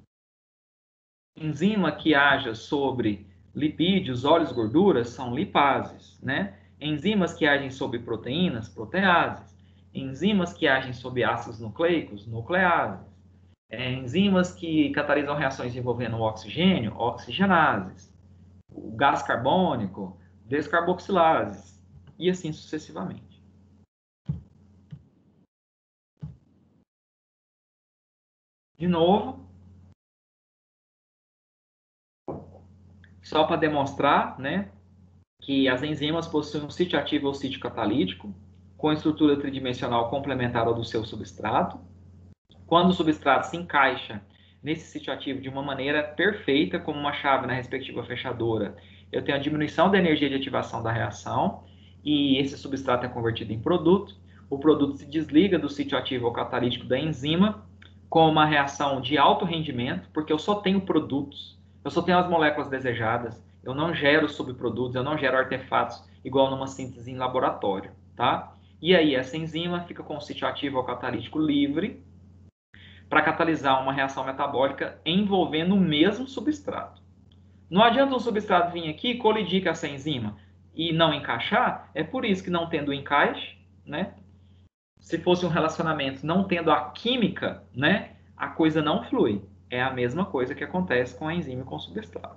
A enzima que age sobre lipídios, óleos, gorduras são lipases, né? Enzimas que agem sobre proteínas, proteases. Enzimas que agem sobre ácidos nucleicos, nucleases. É, enzimas que catalisam reações envolvendo o oxigênio, oxigenases. O gás carbônico, descarboxilases, e assim sucessivamente. De novo, só para demonstrar, né, que as enzimas possuem um sítio ativo ou sítio catalítico, com estrutura tridimensional complementar ao do seu substrato. Quando o substrato se encaixa nesse sítio ativo de uma maneira perfeita, como uma chave na respectiva fechadura, eu tenho a diminuição da energia de ativação da reação, e esse substrato é convertido em produto. O produto se desliga do sítio ativo ou catalítico da enzima, com uma reação de alto rendimento, porque eu só tenho produtos, eu só tenho as moléculas desejadas, eu não gero subprodutos, eu não gero artefatos igual numa síntese em laboratório, tá? E aí essa enzima fica com o sítio ativo ou catalítico livre para catalisar uma reação metabólica envolvendo o mesmo substrato. Não adianta um substrato vir aqui, colidir com essa enzima e não encaixar, é por isso que não tendo encaixe, né? Se fosse um relacionamento não tendo a química, né, a coisa não flui. É a mesma coisa que acontece com a enzima e com o substrato.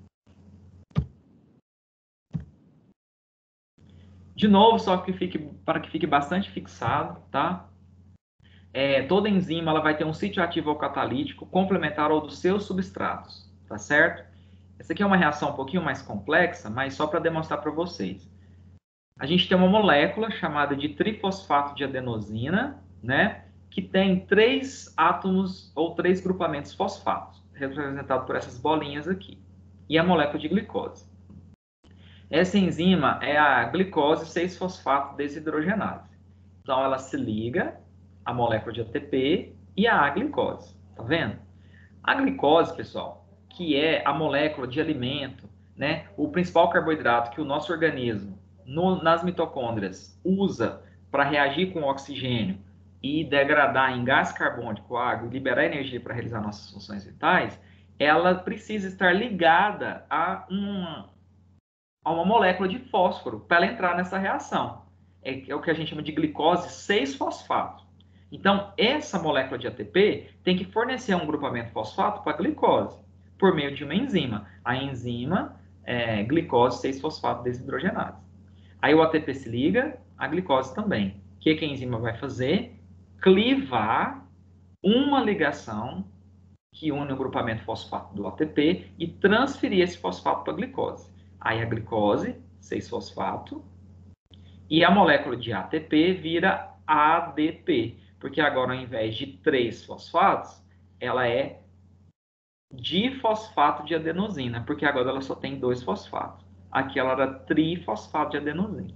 De novo, só que fique, para que fique bastante fixado, tá? É, toda enzima ela vai ter um sítio ativo ou catalítico complementar ao dos seus substratos, tá certo? Essa aqui é uma reação um pouquinho mais complexa, mas só para demonstrar para vocês. A gente tem uma molécula chamada de trifosfato de adenosina, né? Que tem três átomos ou três grupamentos fosfatos, representado por essas bolinhas aqui. E a molécula de glicose. Essa enzima é a glicose seis fosfato desidrogenase. Então, ela se liga à molécula de A T P e à glicose. Tá vendo? A glicose, pessoal, que é a molécula de alimento, né? O principal carboidrato que o nosso organismo, no, nas mitocôndrias, usa para reagir com o oxigênio e degradar em gás carbônico a água e liberar energia para realizar nossas funções vitais, ela precisa estar ligada a uma, a uma molécula de fósforo para ela entrar nessa reação. É, é o que a gente chama de glicose seis fosfato. Então, essa molécula de A T P tem que fornecer um grupamento fosfato para a glicose, por meio de uma enzima. A enzima é glicose seis fosfato desidrogenase. Aí o A T P se liga, a glicose também. O que, que a enzima vai fazer? Clivar uma ligação que une o grupamento fosfato do A T P e transferir esse fosfato para a glicose. Aí a glicose, seis fosfato, e a molécula de A T P vira A D P, porque agora ao invés de três fosfatos, ela é difosfato de adenosina, porque agora ela só tem dois fosfatos. Aqui ela era trifosfato de adenosina.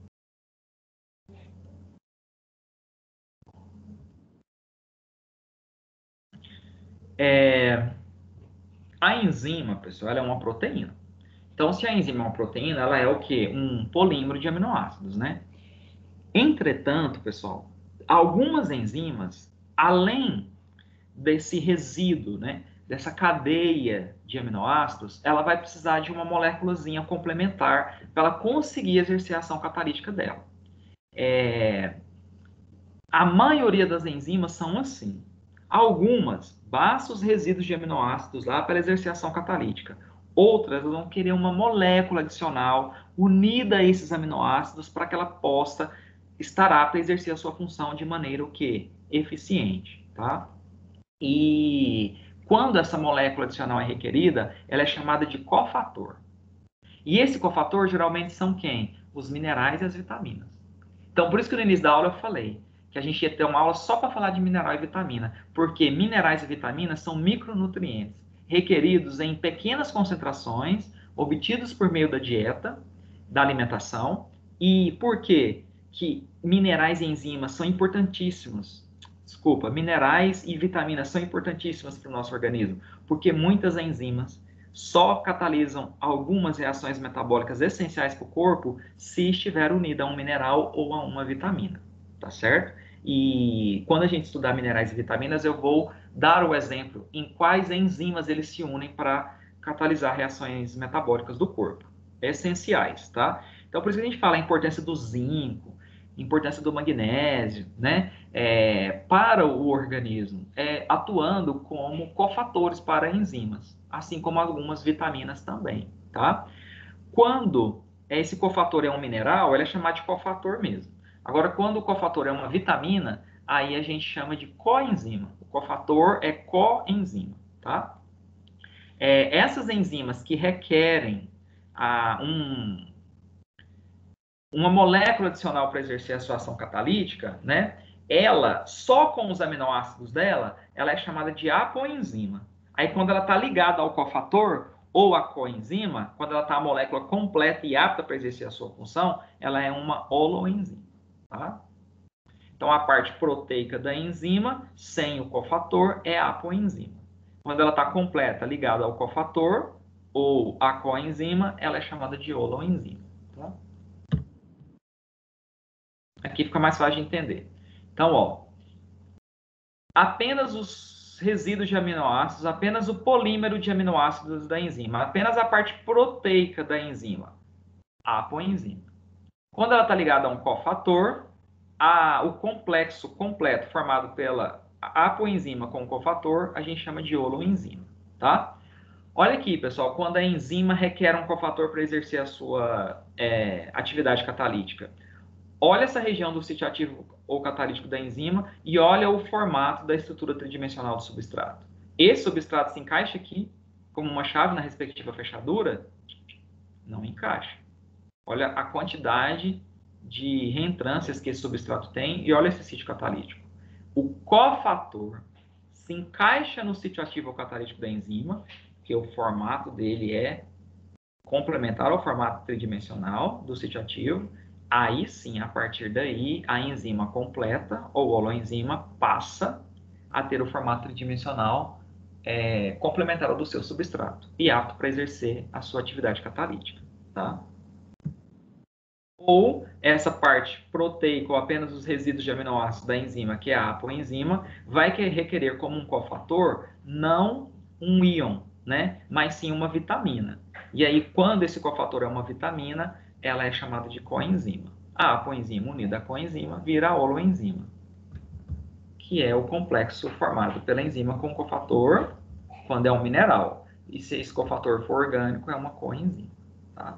É... A enzima, pessoal, ela é uma proteína. Então, se a enzima é uma proteína, ela é o quê? Um polímero de aminoácidos, né? Entretanto, pessoal, algumas enzimas, além desse resíduo, né, dessa cadeia de aminoácidos, ela vai precisar de uma moléculazinha complementar para ela conseguir exercer a ação catalítica dela. É... A maioria das enzimas são assim. Algumas, basta os resíduos de aminoácidos lá para exercer a ação catalítica. Outras vão querer uma molécula adicional unida a esses aminoácidos para que ela possa estar apta a exercer a sua função de maneira o quê? Eficiente, tá? E quando essa molécula adicional é requerida, ela é chamada de cofator. E esse cofator geralmente são quem? Os minerais e as vitaminas. Então, por isso que no início da aula eu falei que a gente ia ter uma aula só para falar de mineral e vitamina, porque minerais e vitaminas são micronutrientes requeridos em pequenas concentrações, obtidos por meio da dieta, da alimentação. E por quê? Que minerais e enzimas são importantíssimos. Desculpa, minerais e vitaminas são importantíssimas para o nosso organismo, porque muitas enzimas só catalisam algumas reações metabólicas essenciais para o corpo se estiver unida a um mineral ou a uma vitamina, tá certo? E quando a gente estudar minerais e vitaminas, eu vou dar o exemplo em quais enzimas eles se unem para catalisar reações metabólicas do corpo, essenciais, tá? Então, por isso que a gente fala a importância do zinco, importância do magnésio, né, é, para o organismo, é, atuando como cofatores para enzimas, assim como algumas vitaminas também, tá? Quando esse cofator é um mineral, ele é chamado de cofator mesmo. Agora, quando o cofator é uma vitamina, aí a gente chama de coenzima. O cofator é coenzima, tá? É, essas enzimas que requerem a, um, uma molécula adicional para exercer a sua ação catalítica, né? Ela, só com os aminoácidos dela, ela é chamada de apoenzima. Aí, quando ela está ligada ao cofator ou à coenzima, quando ela está a molécula completa e apta para exercer a sua função, ela é uma holoenzima, tá? Então, a parte proteica da enzima, sem o cofator, é a apoenzima. Quando ela está completa, ligada ao cofator ou à coenzima, ela é chamada de holoenzima, tá? Aqui fica mais fácil de entender. Então, ó, apenas os resíduos de aminoácidos, apenas o polímero de aminoácidos da enzima, apenas a parte proteica da enzima, a apoenzima. Quando ela está ligada a um cofator, a, o complexo completo formado pela apoenzima com o cofator, a gente chama de holoenzima, tá? Olha aqui, pessoal, quando a enzima requer um cofator para exercer a sua é, atividade catalítica. Olha essa região do sítio ativo ou catalítico da enzima e olha o formato da estrutura tridimensional do substrato. Esse substrato se encaixa aqui como uma chave na respectiva fechadura? Não encaixa. Olha a quantidade de reentrâncias que esse substrato tem e olha esse sítio catalítico. O cofator se encaixa no sítio ativo ou catalítico da enzima, que o formato dele é complementar ao formato tridimensional do sítio ativo. Aí sim, a partir daí, a enzima completa, ou holoenzima, passa a ter o formato tridimensional é, complementar ao do seu substrato e apto para exercer a sua atividade catalítica, tá? Ou essa parte proteica ou apenas os resíduos de aminoácidos da enzima, que é a apoenzima, vai requerer como um cofator não um íon, né? Mas sim uma vitamina. E aí, quando esse cofator é uma vitamina, ela é chamada de coenzima. A apoenzima unida à coenzima vira a holoenzima, que é o complexo formado pela enzima com cofator quando é um mineral. E se esse cofator for orgânico, é uma coenzima, tá?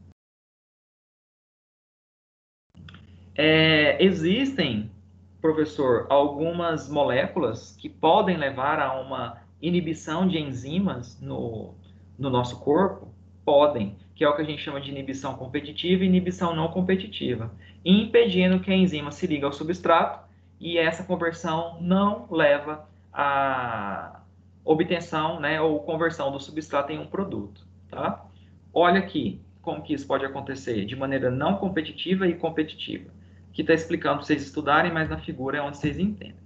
É, existem, professor, algumas moléculas que podem levar a uma inibição de enzimas no, no nosso corpo? Podem, que é o que a gente chama de inibição competitiva e inibição não competitiva, impedindo que a enzima se ligue ao substrato e essa conversão não leva à obtenção, né, ou conversão do substrato em um produto, tá? Olha aqui como que isso pode acontecer de maneira não competitiva e competitiva, que está explicando para vocês estudarem, mas na figura é onde vocês entendem.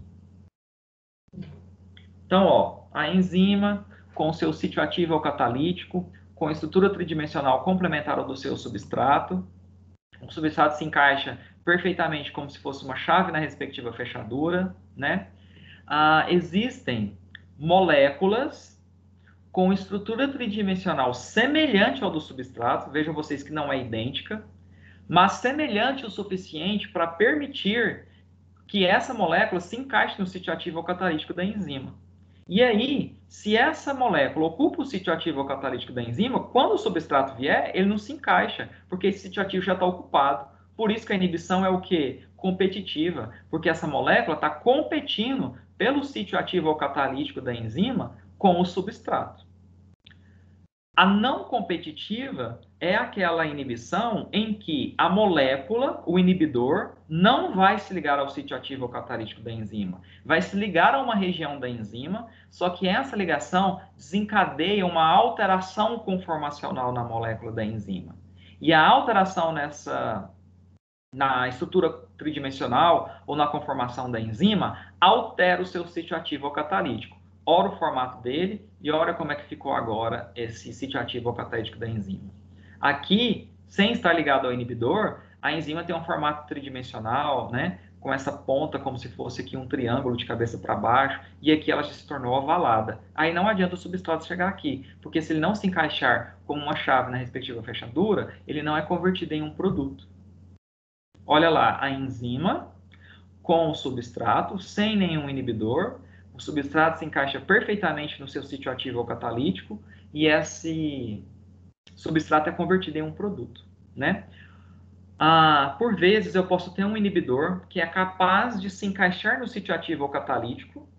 Então, ó, a enzima com seu sítio ativo ou catalítico, com estrutura tridimensional complementar ao do seu substrato. O substrato se encaixa perfeitamente como se fosse uma chave na respectiva fechadura, né? Ah, existem moléculas com estrutura tridimensional semelhante ao do substrato, vejam vocês que não é idêntica, mas semelhante o suficiente para permitir que essa molécula se encaixe no sítio ativo ou catalítico da enzima. E aí, se essa molécula ocupa o sítio ativo ou catalítico da enzima, quando o substrato vier, ele não se encaixa, porque esse sítio ativo já está ocupado. Por isso que a inibição é o quê? Competitiva, porque essa molécula está competindo pelo sítio ativo ou catalítico da enzima com o substrato. A não competitiva é aquela inibição em que a molécula, o inibidor, não vai se ligar ao sítio ativo ou catalítico da enzima. Vai se ligar a uma região da enzima, só que essa ligação desencadeia uma alteração conformacional na molécula da enzima. E a alteração nessa, na estrutura tridimensional ou na conformação da enzima altera o seu sítio ativo ou catalítico. Ora o formato dele e olha como é que ficou agora esse sítio ativo ou catalítico da enzima. Aqui, sem estar ligado ao inibidor, a enzima tem um formato tridimensional, né? Com essa ponta como se fosse aqui um triângulo de cabeça para baixo, e aqui ela já se tornou ovalada. Aí não adianta o substrato chegar aqui, porque se ele não se encaixar como uma chave na respectiva fechadura, ele não é convertido em um produto. Olha lá, a enzima com o substrato, sem nenhum inibidor. O substrato se encaixa perfeitamente no seu sítio ativo ou catalítico e esse substrato é convertido em um produto, né? Ah, por vezes eu posso ter um inibidor que é capaz de se encaixar no sítio ativo ou catalítico,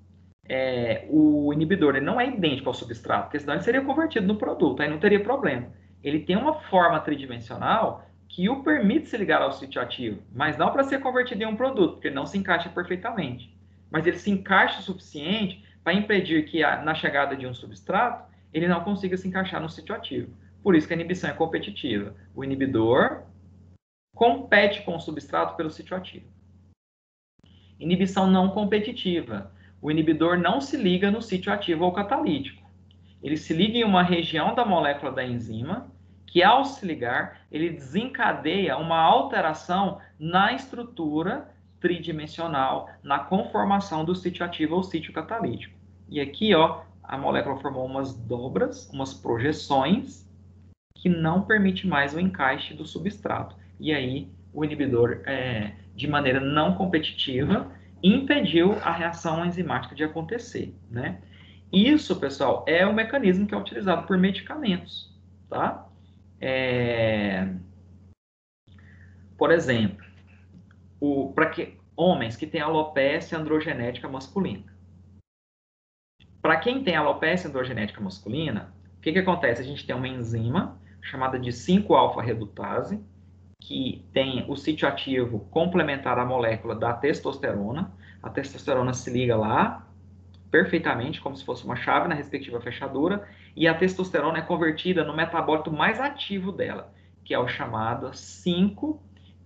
é, o inibidor ele não é idêntico ao substrato, porque senão ele seria convertido no produto, aí não teria problema. Ele tem uma forma tridimensional que o permite se ligar ao sítio ativo, mas não para ser convertido em um produto, porque ele não se encaixa perfeitamente. Mas ele se encaixa o suficiente para impedir que na chegada de um substrato ele não consiga se encaixar no sítio ativo. Por isso que a inibição é competitiva. O inibidor compete com o substrato pelo sítio ativo. Inibição não competitiva. O inibidor não se liga no sítio ativo ou catalítico. Ele se liga em uma região da molécula da enzima, que ao se ligar, ele desencadeia uma alteração na estrutura tridimensional, na conformação do sítio ativo ou sítio catalítico. E aqui, ó, a molécula formou umas dobras, umas projeções, que não permite mais o encaixe do substrato. E aí, o inibidor, é, de maneira não competitiva, impediu a reação enzimática de acontecer, né? Isso, pessoal, é o mecanismo que é utilizado por medicamentos, tá? É... Por exemplo, para que homens que têm alopecia androgenética masculina. Para quem tem alopecia androgenética masculina, o que, que acontece? A gente tem uma enzima chamada de cinco alfa redutase, que tem o sítio ativo complementar à molécula da testosterona. A testosterona se liga lá perfeitamente, como se fosse uma chave na respectiva fechadura, e a testosterona é convertida no metabólito mais ativo dela, que é o chamado cinco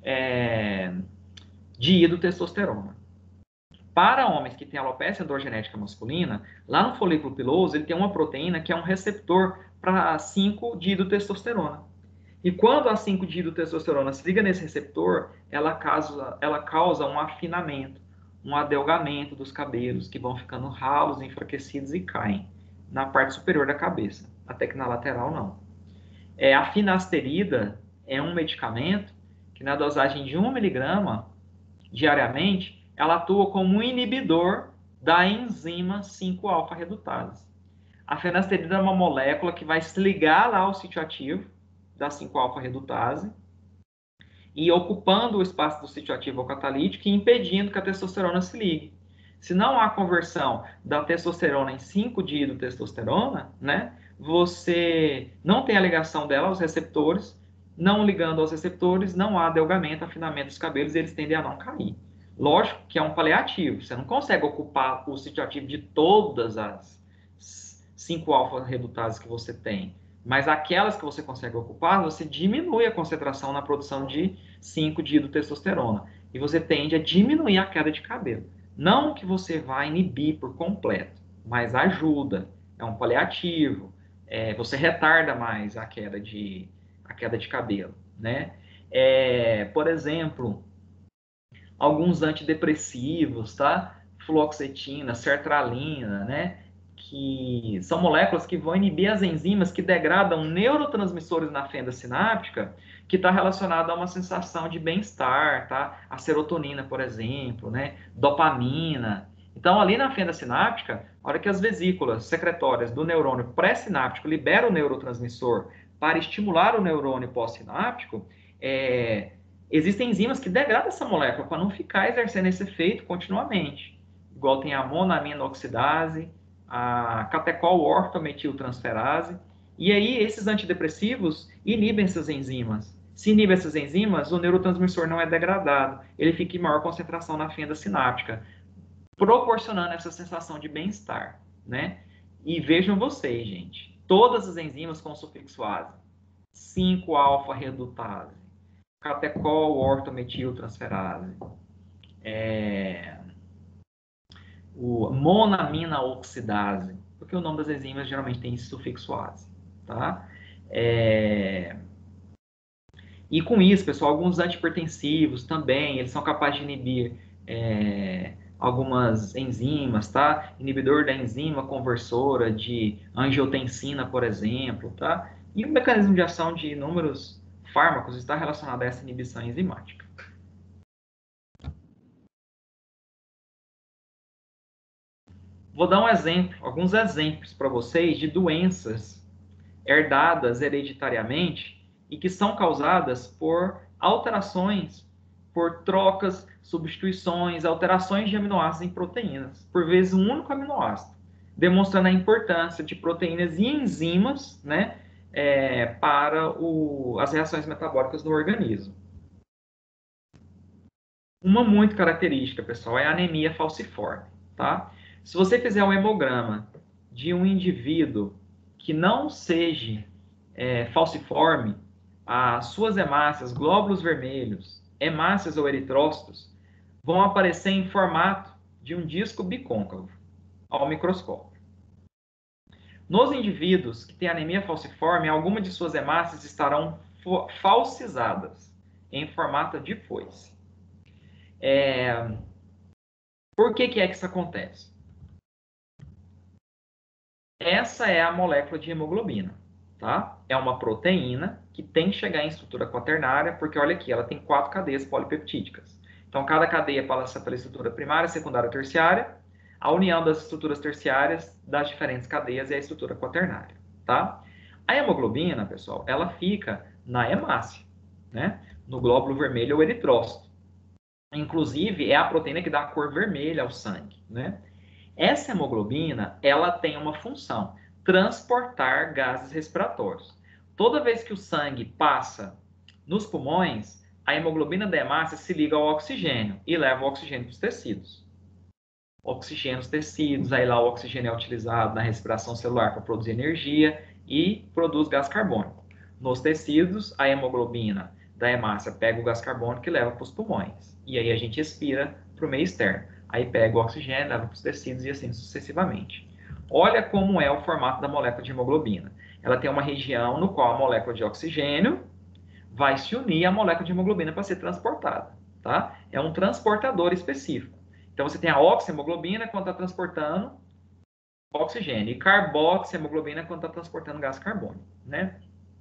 diiodotestosterona. Para homens que têm alopecia androgenética masculina, lá no folículo piloso ele tem uma proteína que é um receptor para cinco diiodotestosterona. E quando a cinco diiodotestosterona se liga nesse receptor, ela causa, ela causa um afinamento, um adelgamento dos cabelos, que vão ficando ralos, enfraquecidos e caem na parte superior da cabeça, até que na lateral não. É, a finasterida é um medicamento que na dosagem de um miligrama diariamente, ela atua como um inibidor da enzima cinco alfa redutase. A finasterida é uma molécula que vai se ligar lá ao sítio ativo da cinco alfa redutase e ocupando o espaço do sítio ativo ou catalítico e impedindo que a testosterona se ligue. Se não há conversão da testosterona em cinco diiodotestosterona, né, você não tem a ligação dela aos receptores, não ligando aos receptores, não há adelgamento, afinamento dos cabelos e eles tendem a não cair. Lógico que é um paliativo, você não consegue ocupar o sítio ativo de todas as cinco alfa redutases que você tem, mas aquelas que você consegue ocupar, você diminui a concentração na produção de cinco diiodotestosterona e você tende a diminuir a queda de cabelo. Não que você vá inibir por completo, mas ajuda, é um paliativo, é, você retarda mais a queda de, a queda de cabelo, né? É, por exemplo, alguns antidepressivos, tá? Fluoxetina, sertralina, né? Que são moléculas que vão inibir as enzimas que degradam neurotransmissores na fenda sináptica, que está relacionado a uma sensação de bem-estar, tá? A serotonina, por exemplo, né? Dopamina. Então, ali na fenda sináptica, a hora que as vesículas secretórias do neurônio pré-sináptico liberam o neurotransmissor para estimular o neurônio pós-sináptico, é... existem enzimas que degradam essa molécula para não ficar exercendo esse efeito continuamente. Igual tem a monoaminoxidase, a catecol-ortometiltransferase, e aí esses antidepressivos inibem essas enzimas. Se inibe essas enzimas, o neurotransmissor não é degradado, ele fica em maior concentração na fenda sináptica, proporcionando essa sensação de bem-estar, né? E vejam vocês, gente, todas as enzimas com sufixo ase, cinco alfa redutase, catecol-ortometiltransferase, é... o monamina oxidase, porque o nome das enzimas geralmente tem esse sufixo ase, tá? É... E com isso, pessoal, alguns antipertensivos também, eles são capazes de inibir é, algumas enzimas, tá? Inibidor da enzima conversora de angiotensina, por exemplo, tá? E o mecanismo de ação de inúmeros fármacos está relacionado a essa inibição enzimática. Vou dar um exemplo, alguns exemplos para vocês de doenças herdadas hereditariamente e que são causadas por alterações, por trocas substituições, alterações de aminoácidos em proteínas, por vezes um único aminoácido, demonstrando a importância de proteínas e enzimas, né, é, para o, as reações metabólicas no organismo. Uma muito característica, pessoal, é a anemia falciforme, tá? Se você fizer um hemograma de um indivíduo que não seja é, falciforme, as suas hemácias, glóbulos vermelhos, hemácias ou eritrócitos, vão aparecer em formato de um disco bicôncavo ao microscópio. Nos indivíduos que têm anemia falciforme, algumas de suas hemácias estarão falcizadas em formato de foice. É... Por que que é que isso acontece? Essa é a molécula de hemoglobina, tá? É uma proteína que tem que chegar em estrutura quaternária, porque olha aqui, ela tem quatro cadeias polipeptídicas. Então, cada cadeia passa pela estrutura primária, secundária e terciária. A união das estruturas terciárias das diferentes cadeias é a estrutura quaternária, tá? A hemoglobina, pessoal, ela fica na hemácia, né? No glóbulo vermelho ou eritrócito. Inclusive, é a proteína que dá a cor vermelha ao sangue, né? Essa hemoglobina, ela tem uma função, transportar gases respiratórios. Toda vez que o sangue passa nos pulmões, a hemoglobina da hemácia se liga ao oxigênio e leva o oxigênio para os tecidos. Oxigênio nos tecidos, aí lá o oxigênio é utilizado na respiração celular para produzir energia e produz gás carbônico. Nos tecidos, a hemoglobina da hemácia pega o gás carbônico e leva para os pulmões. E aí a gente expira para o meio externo. Aí pega o oxigênio, leva para os tecidos e assim sucessivamente. Olha como é o formato da molécula de hemoglobina. Ela tem uma região no qual a molécula de oxigênio vai se unir à molécula de hemoglobina para ser transportada, tá? É um transportador específico. Então você tem a oxihemoglobina quando está transportando oxigênio e carboxihemoglobina quando está transportando gás carbônico, né?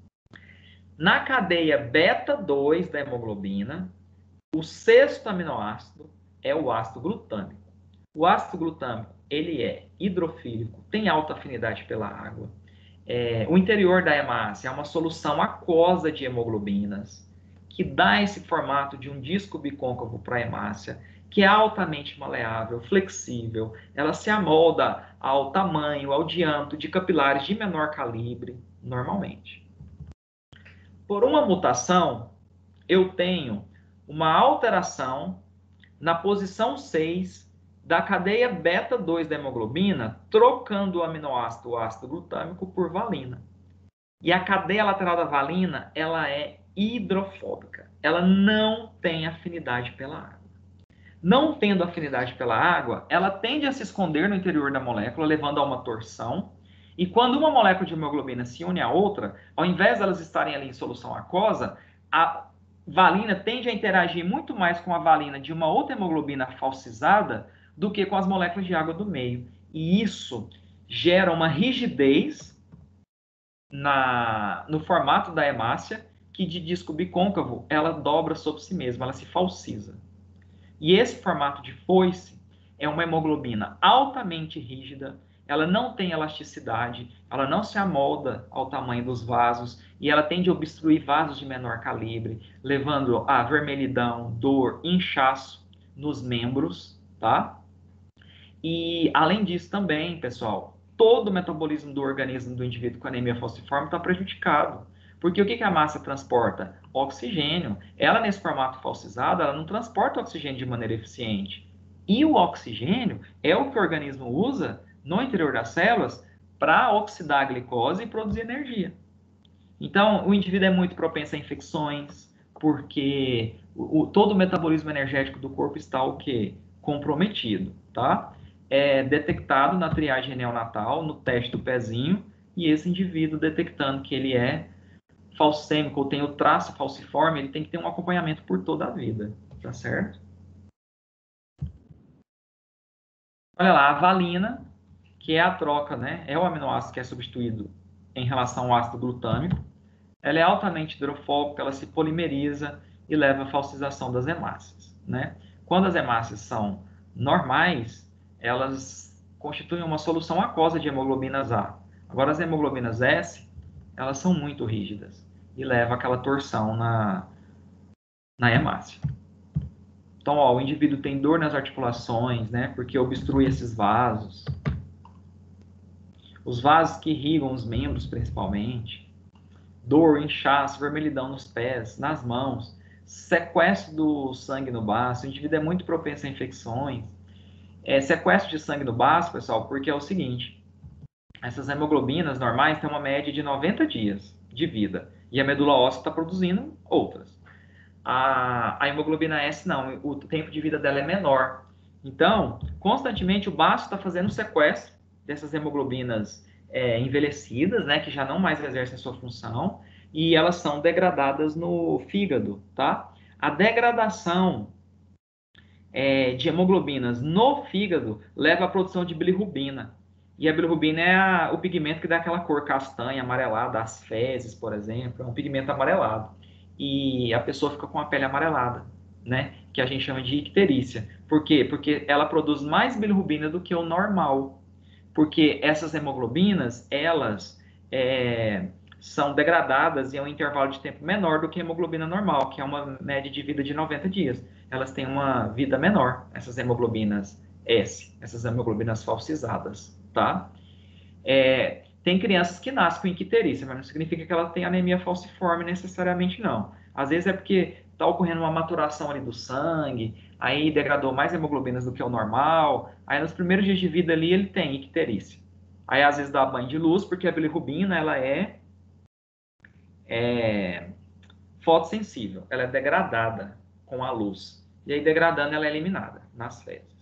Na cadeia beta dois da hemoglobina, o sexto aminoácido é o ácido glutâmico. O ácido glutâmico, ele é hidrofílico, tem alta afinidade pela água. É, o interior da hemácia é uma solução aquosa de hemoglobinas, que dá esse formato de um disco bicôncavo para a hemácia, que é altamente maleável, flexível, ela se amolda ao tamanho, ao diâmetro de capilares de menor calibre, normalmente. Por uma mutação, eu tenho uma alteração na posição seis da cadeia beta dois da hemoglobina, trocando o aminoácido o ácido glutâmico por valina. E a cadeia lateral da valina, ela é hidrofóbica. Ela não tem afinidade pela água. Não tendo afinidade pela água, ela tende a se esconder no interior da molécula, levando a uma torção. E quando uma molécula de hemoglobina se une à outra, ao invés de elas estarem ali em solução aquosa, a valina tende a interagir muito mais com a valina de uma outra hemoglobina falcizada do que com as moléculas de água do meio. E isso gera uma rigidez na, no formato da hemácia, que de disco bicôncavo, ela dobra sobre si mesma, ela se falciza. E esse formato de foice é uma hemoglobina altamente rígida, ela não tem elasticidade, ela não se amolda ao tamanho dos vasos e ela tende a obstruir vasos de menor calibre, levando a vermelhidão, dor, inchaço nos membros, tá? E além disso também, pessoal, todo o metabolismo do organismo do indivíduo com anemia falciforme está prejudicado. Porque o que a massa transporta? Oxigênio. Ela, nesse formato falcizado, ela não transporta oxigênio de maneira eficiente. E o oxigênio é o que o organismo usa no interior das células para oxidar a glicose e produzir energia. Então, o indivíduo é muito propenso a infecções, porque o, o, todo o metabolismo energético do corpo está o quê? Comprometido, tá? É detectado na triagem neonatal, no teste do pezinho, e esse indivíduo detectando que ele é falcêmico ou tem o traço falciforme, ele tem que ter um acompanhamento por toda a vida, tá certo? Olha lá, a valina, que é a troca, né? É o aminoácido que é substituído em relação ao ácido glutâmico. Ela é altamente hidrofóbica, ela se polimeriza e leva à falcização das hemácias, né? Quando as hemácias são normais, elas constituem uma solução aquosa de hemoglobinas A. Agora, as hemoglobinas S, elas são muito rígidas e levam àquela torção na, na hemácia. Então, ó, o indivíduo tem dor nas articulações, né? Porque obstrui esses vasos. Os vasos que irrigam os membros, principalmente. Dor, inchaço, vermelhidão nos pés, nas mãos. Sequestro do sangue no baço. O indivíduo é muito propenso a infecções. É, sequestro de sangue no baço, pessoal, porque é o seguinte. Essas hemoglobinas normais têm uma média de noventa dias de vida. E a medula óssea está produzindo outras. A, a hemoglobina S não, o tempo de vida dela é menor. Então, constantemente o baço está fazendo sequestro dessas hemoglobinas é, envelhecidas, né, que já não mais exercem sua função, e elas são degradadas no fígado, tá? A degradação é, de hemoglobinas no fígado leva à produção de bilirrubina. E a bilirrubina é a, o pigmento que dá aquela cor castanha, amarelada, as fezes, por exemplo, é um pigmento amarelado. E a pessoa fica com a pele amarelada, né? Que a gente chama de icterícia. Por quê? Porque ela produz mais bilirrubina do que o normal. Porque essas hemoglobinas, elas é, são degradadas em um intervalo de tempo menor do que a hemoglobina normal, que é uma média de vida de noventa dias. Elas têm uma vida menor, essas hemoglobinas S, essas hemoglobinas falsizadas, tá? É, tem crianças que nascem com icterícia, mas não significa que ela tem anemia falciforme necessariamente, não. Às vezes é porque está ocorrendo uma maturação ali do sangue, aí degradou mais hemoglobinas do que o normal, aí nos primeiros dias de vida ali ele tem icterícia. Aí às vezes dá banho de luz, porque a bilirrubina, ela é, é fotossensível, ela é degradada com a luz. E aí degradando ela é eliminada nas fezes.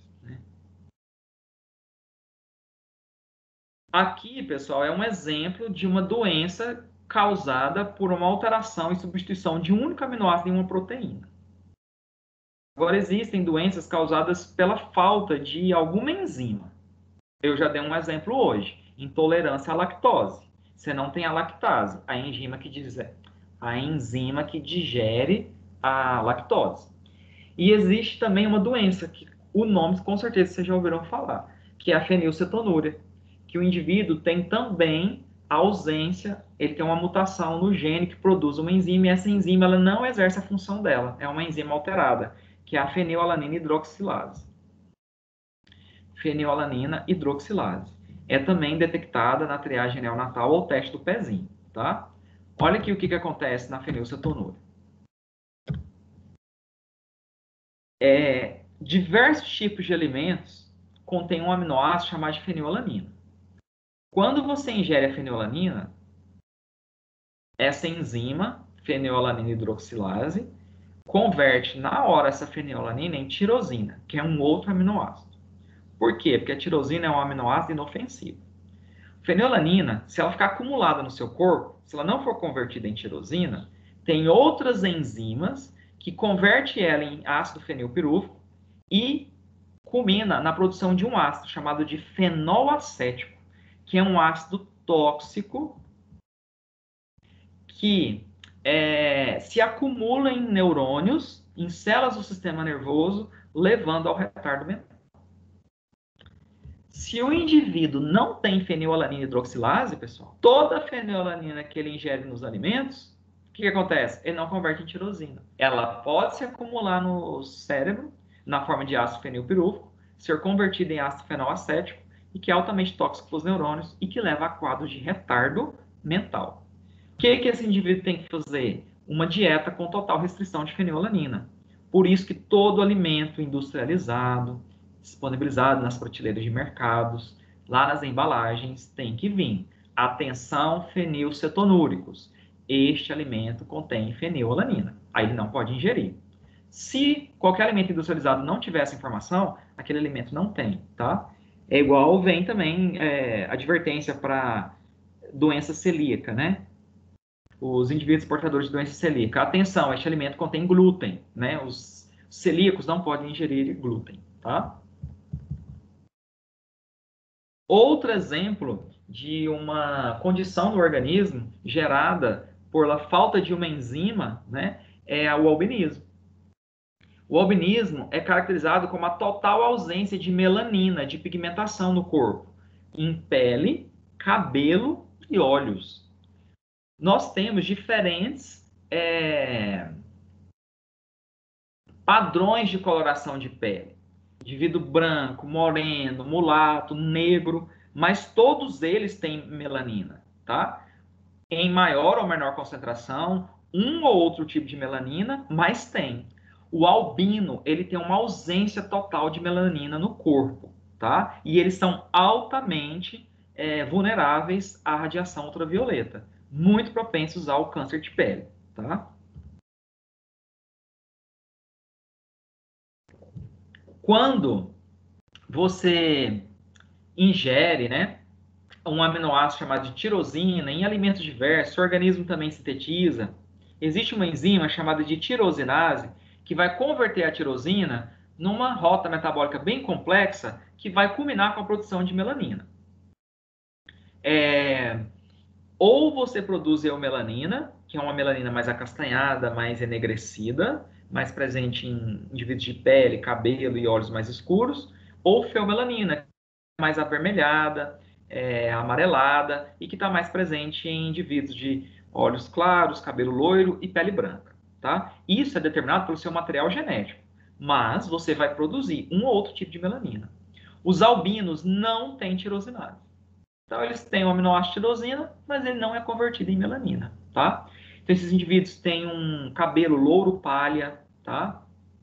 Aqui, pessoal, é um exemplo de uma doença causada por uma alteração e substituição de um único aminoácido em uma proteína. Agora, existem doenças causadas pela falta de alguma enzima. Eu já dei um exemplo hoje. Intolerância à lactose. Você não tem a lactase, a enzima que, diz, a enzima que digere a lactose. E existe também uma doença, que o nome com certeza vocês já ouviram falar, que é a fenilcetonúria, que o indivíduo tem também a ausência, ele tem uma mutação no gene que produz uma enzima, e essa enzima ela não exerce a função dela, é uma enzima alterada, que é a fenilalanina hidroxilase. Fenilalanina hidroxilase. É também detectada na triagem neonatal ou teste do pezinho, tá? Olha aqui o que, que acontece na fenilcetonúria. É, diversos tipos de alimentos contêm um aminoácido chamado de fenilalanina. Quando você ingere a fenilalanina, essa enzima, fenilalanina hidroxilase, converte na hora essa fenilalanina em tirosina, que é um outro aminoácido. Por quê? Porque a tirosina é um aminoácido inofensivo. Fenilalanina, se ela ficar acumulada no seu corpo, se ela não for convertida em tirosina, tem outras enzimas que convertem ela em ácido fenilpirúvico e culmina na produção de um ácido chamado de fenolacético, que é um ácido tóxico que é, se acumula em neurônios, em células do sistema nervoso, levando ao retardo mental. Se o indivíduo não tem fenilalanina hidroxilase, pessoal, toda a fenilalanina que ele ingere nos alimentos, o que, que acontece? Ele não converte em tirosina. Ela pode se acumular no cérebro, na forma de ácido fenilpirúvico, ser convertida em ácido fenolacético, e que é altamente tóxico para os neurônios e que leva a quadros de retardo mental. O que, que esse indivíduo tem que fazer? Uma dieta com total restrição de fenilalanina. Por isso que todo alimento industrializado, disponibilizado nas prateleiras de mercados, lá nas embalagens, tem que vir. Atenção, fenilcetonúricos. Este alimento contém fenilalanina. Aí ele não pode ingerir. Se qualquer alimento industrializado não tiver essa informação, aquele alimento não tem, tá? É igual vem também é, advertência para doença celíaca, né? Os indivíduos portadores de doença celíaca. Atenção, este alimento contém glúten, né? Os celíacos não podem ingerir glúten, tá? Outro exemplo de uma condição no organismo gerada por falta de uma enzima, né, é o albinismo. O albinismo é caracterizado como a total ausência de melanina, de pigmentação no corpo, em pele, cabelo e olhos. Nós temos diferentes é, padrões de coloração de pele. Indivíduo branco, moreno, mulato, negro, mas todos eles têm melanina, tá? Em maior ou menor concentração, um ou outro tipo de melanina, mas tem. O albino, ele tem uma ausência total de melanina no corpo, tá? E eles são altamente é, vulneráveis à radiação ultravioleta, muito propensos ao câncer de pele, tá? Quando você ingere, né, um aminoácido chamado de tirosina em alimentos diversos, o organismo também sintetiza. Existe uma enzima chamada de tirosinase que vai converter a tirosina numa rota metabólica bem complexa que vai culminar com a produção de melanina. É... Ou você produz eumelanina, que é uma melanina mais acastanhada, mais enegrecida, mais presente em indivíduos de pele, cabelo e olhos mais escuros, ou feomelanina, mais avermelhada, é, amarelada e que está mais presente em indivíduos de olhos claros, cabelo loiro e pele branca, tá? Isso é determinado pelo seu material genético, mas você vai produzir um ou outro tipo de melanina. Os albinos não têm tirosinase. Então, eles têm o aminoácido tirosina, mas ele não é convertido em melanina, tá? Então, esses indivíduos têm um cabelo louro palha, tá?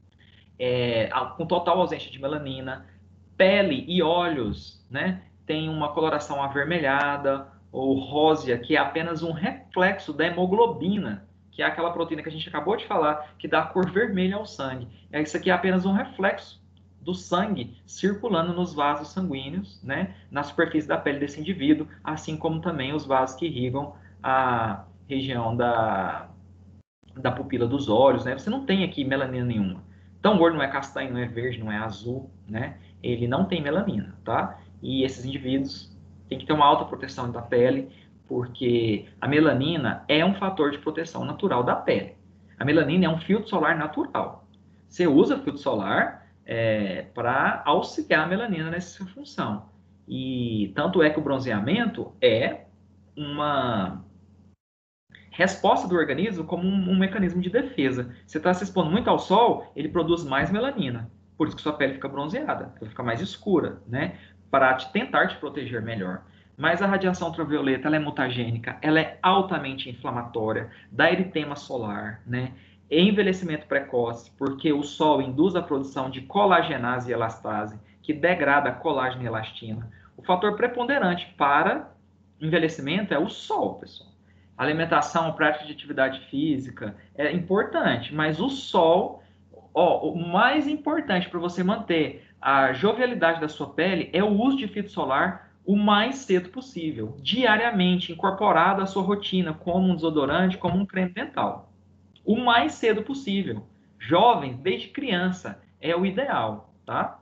É, com total ausência de melanina, pele e olhos, né? Tem uma coloração avermelhada ou rósea, que é apenas um reflexo da hemoglobina, que é aquela proteína que a gente acabou de falar, que dá a cor vermelha ao sangue. Isso aqui é apenas um reflexo do sangue circulando nos vasos sanguíneos, né, na superfície da pele desse indivíduo, assim como também os vasos que irrigam a região da, da pupila dos olhos, né? Você não tem aqui melanina nenhuma. Então, o olho não é castanho, não é verde, não é azul, né? Ele não tem melanina, tá? E esses indivíduos têm que ter uma alta proteção da pele, porque a melanina é um fator de proteção natural da pele. A melanina é um filtro solar natural. Você usa filtro solar é, para auxiliar a melanina nessa função. E tanto é que o bronzeamento é uma resposta do organismo como um, um mecanismo de defesa. Você está se expondo muito ao sol, ele produz mais melanina. Por isso que sua pele fica bronzeada, ela fica mais escura, né? Para te, tentar te proteger melhor. Mas a radiação ultravioleta, ela é mutagênica, ela é altamente inflamatória, dá eritema solar, né? Envelhecimento precoce, porque o sol induz a produção de colagenase e elastase, que degrada a colágeno e elastina. O fator preponderante para envelhecimento é o sol, pessoal. Alimentação, prática de atividade física é importante, mas o sol, ó, o mais importante para você manter a jovialidade da sua pele é o uso de filtro solar o mais cedo possível, diariamente, incorporado à sua rotina, como um desodorante, como um creme dental. O mais cedo possível. Jovens, desde criança, é o ideal, tá?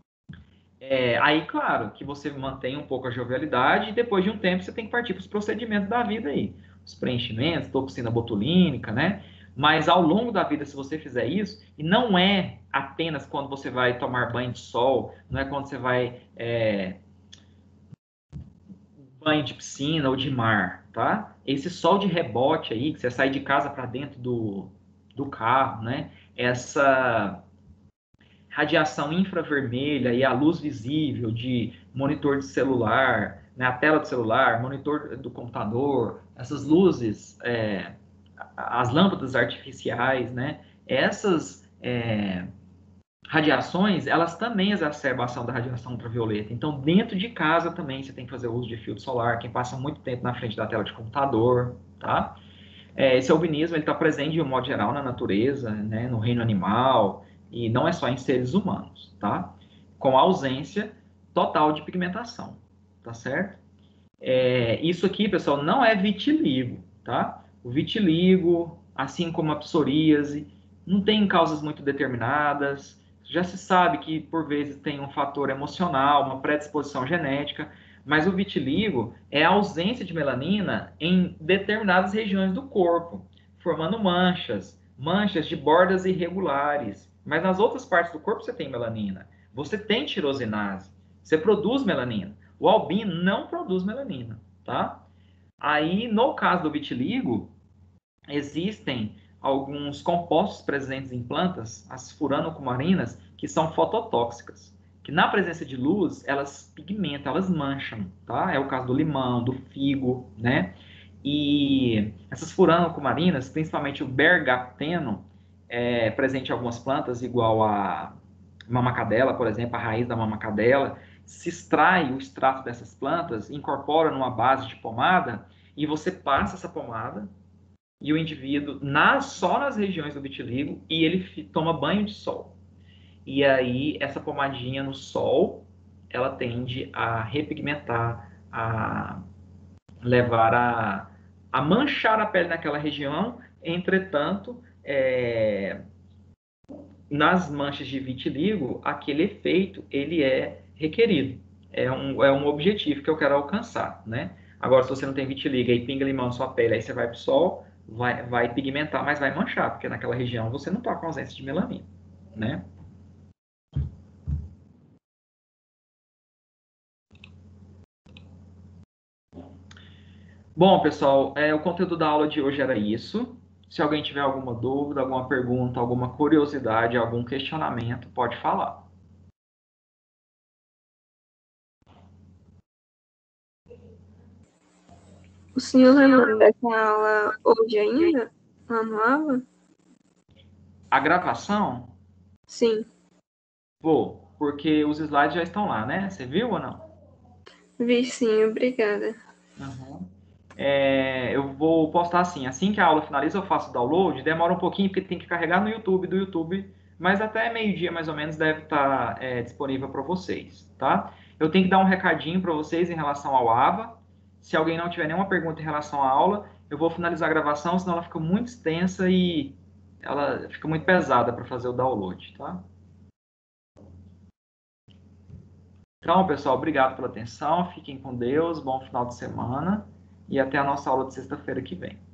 É, aí, claro, que você mantém um pouco a jovialidade e depois de um tempo você tem que partir para os procedimentos da vida aí. Os preenchimentos, toxina botulínica, né? Mas ao longo da vida, se você fizer isso, e não é apenas quando você vai tomar banho de sol, não é quando você vai é, banho de piscina ou de mar, tá? Esse sol de rebote aí, que você sai de casa para dentro do, do carro, né? Essa radiação infravermelha e a luz visível de monitor de celular, né, a tela do celular, monitor do computador, essas luzes, é, as lâmpadas artificiais, né, essas é, radiações, elas também exacerbam a ação da radiação ultravioleta. Então, dentro de casa também você tem que fazer uso de filtro solar, quem passa muito tempo na frente da tela de computador, tá? É, esse albinismo está presente de um modo geral na natureza, né, no reino animal, e não é só em seres humanos, tá? Com ausência total de pigmentação, tá certo? É, isso aqui, pessoal, não é vitiligo, tá? O vitiligo, assim como a psoríase, não tem causas muito determinadas. Já se sabe que, por vezes, tem um fator emocional, uma predisposição genética, mas o vitiligo é a ausência de melanina em determinadas regiões do corpo, formando manchas, manchas de bordas irregulares. Mas nas outras partes do corpo você tem melanina. Você tem tirosinase, você produz melanina. O albino não produz melanina, tá? Aí, no caso do vitiligo, existem alguns compostos presentes em plantas, as furanocumarinas, que são fototóxicas, que na presença de luz, elas pigmentam, elas mancham, tá? É o caso do limão, do figo, né? E essas furanocumarinas, principalmente o bergapteno, é presente em algumas plantas, igual a mamacadela, por exemplo, a raiz da mamacadela, se extrai o extrato dessas plantas, incorpora numa base de pomada, e você passa essa pomada, e o indivíduo nas, só nas regiões do vitiligo, e ele toma banho de sol. E aí, essa pomadinha no sol, ela tende a repigmentar, a levar a, a manchar a pele naquela região. Entretanto, é, nas manchas de vitiligo, aquele efeito, ele é requerido. É um, é um objetivo que eu quero alcançar, né? Agora, se você não tem vitiligo e pinga limão na sua pele, aí você vai para o sol, vai, vai pigmentar, mas vai manchar, porque naquela região você não está com ausência de melanina, né? Bom, pessoal, é, o conteúdo da aula de hoje era isso. Se alguém tiver alguma dúvida, alguma pergunta, alguma curiosidade, algum questionamento, pode falar. O senhor vai mandar essa aula hoje ainda? Lá no aula? A gravação? Sim. Vou, porque os slides já estão lá, né? Você viu ou não? Vi sim, obrigada. Uhum. É, eu vou postar assim, assim que a aula finaliza eu faço o download, demora um pouquinho porque tem que carregar no YouTube, do YouTube, mas até meio-dia mais ou menos deve estar é, disponível para vocês, tá? Eu tenho que dar um recadinho para vocês em relação ao AVA. Se alguém não tiver nenhuma pergunta em relação à aula, eu vou finalizar a gravação, senão ela fica muito extensa e ela fica muito pesada para fazer o download, tá? Então, pessoal, obrigado pela atenção, fiquem com Deus, bom final de semana e até a nossa aula de sexta-feira que vem.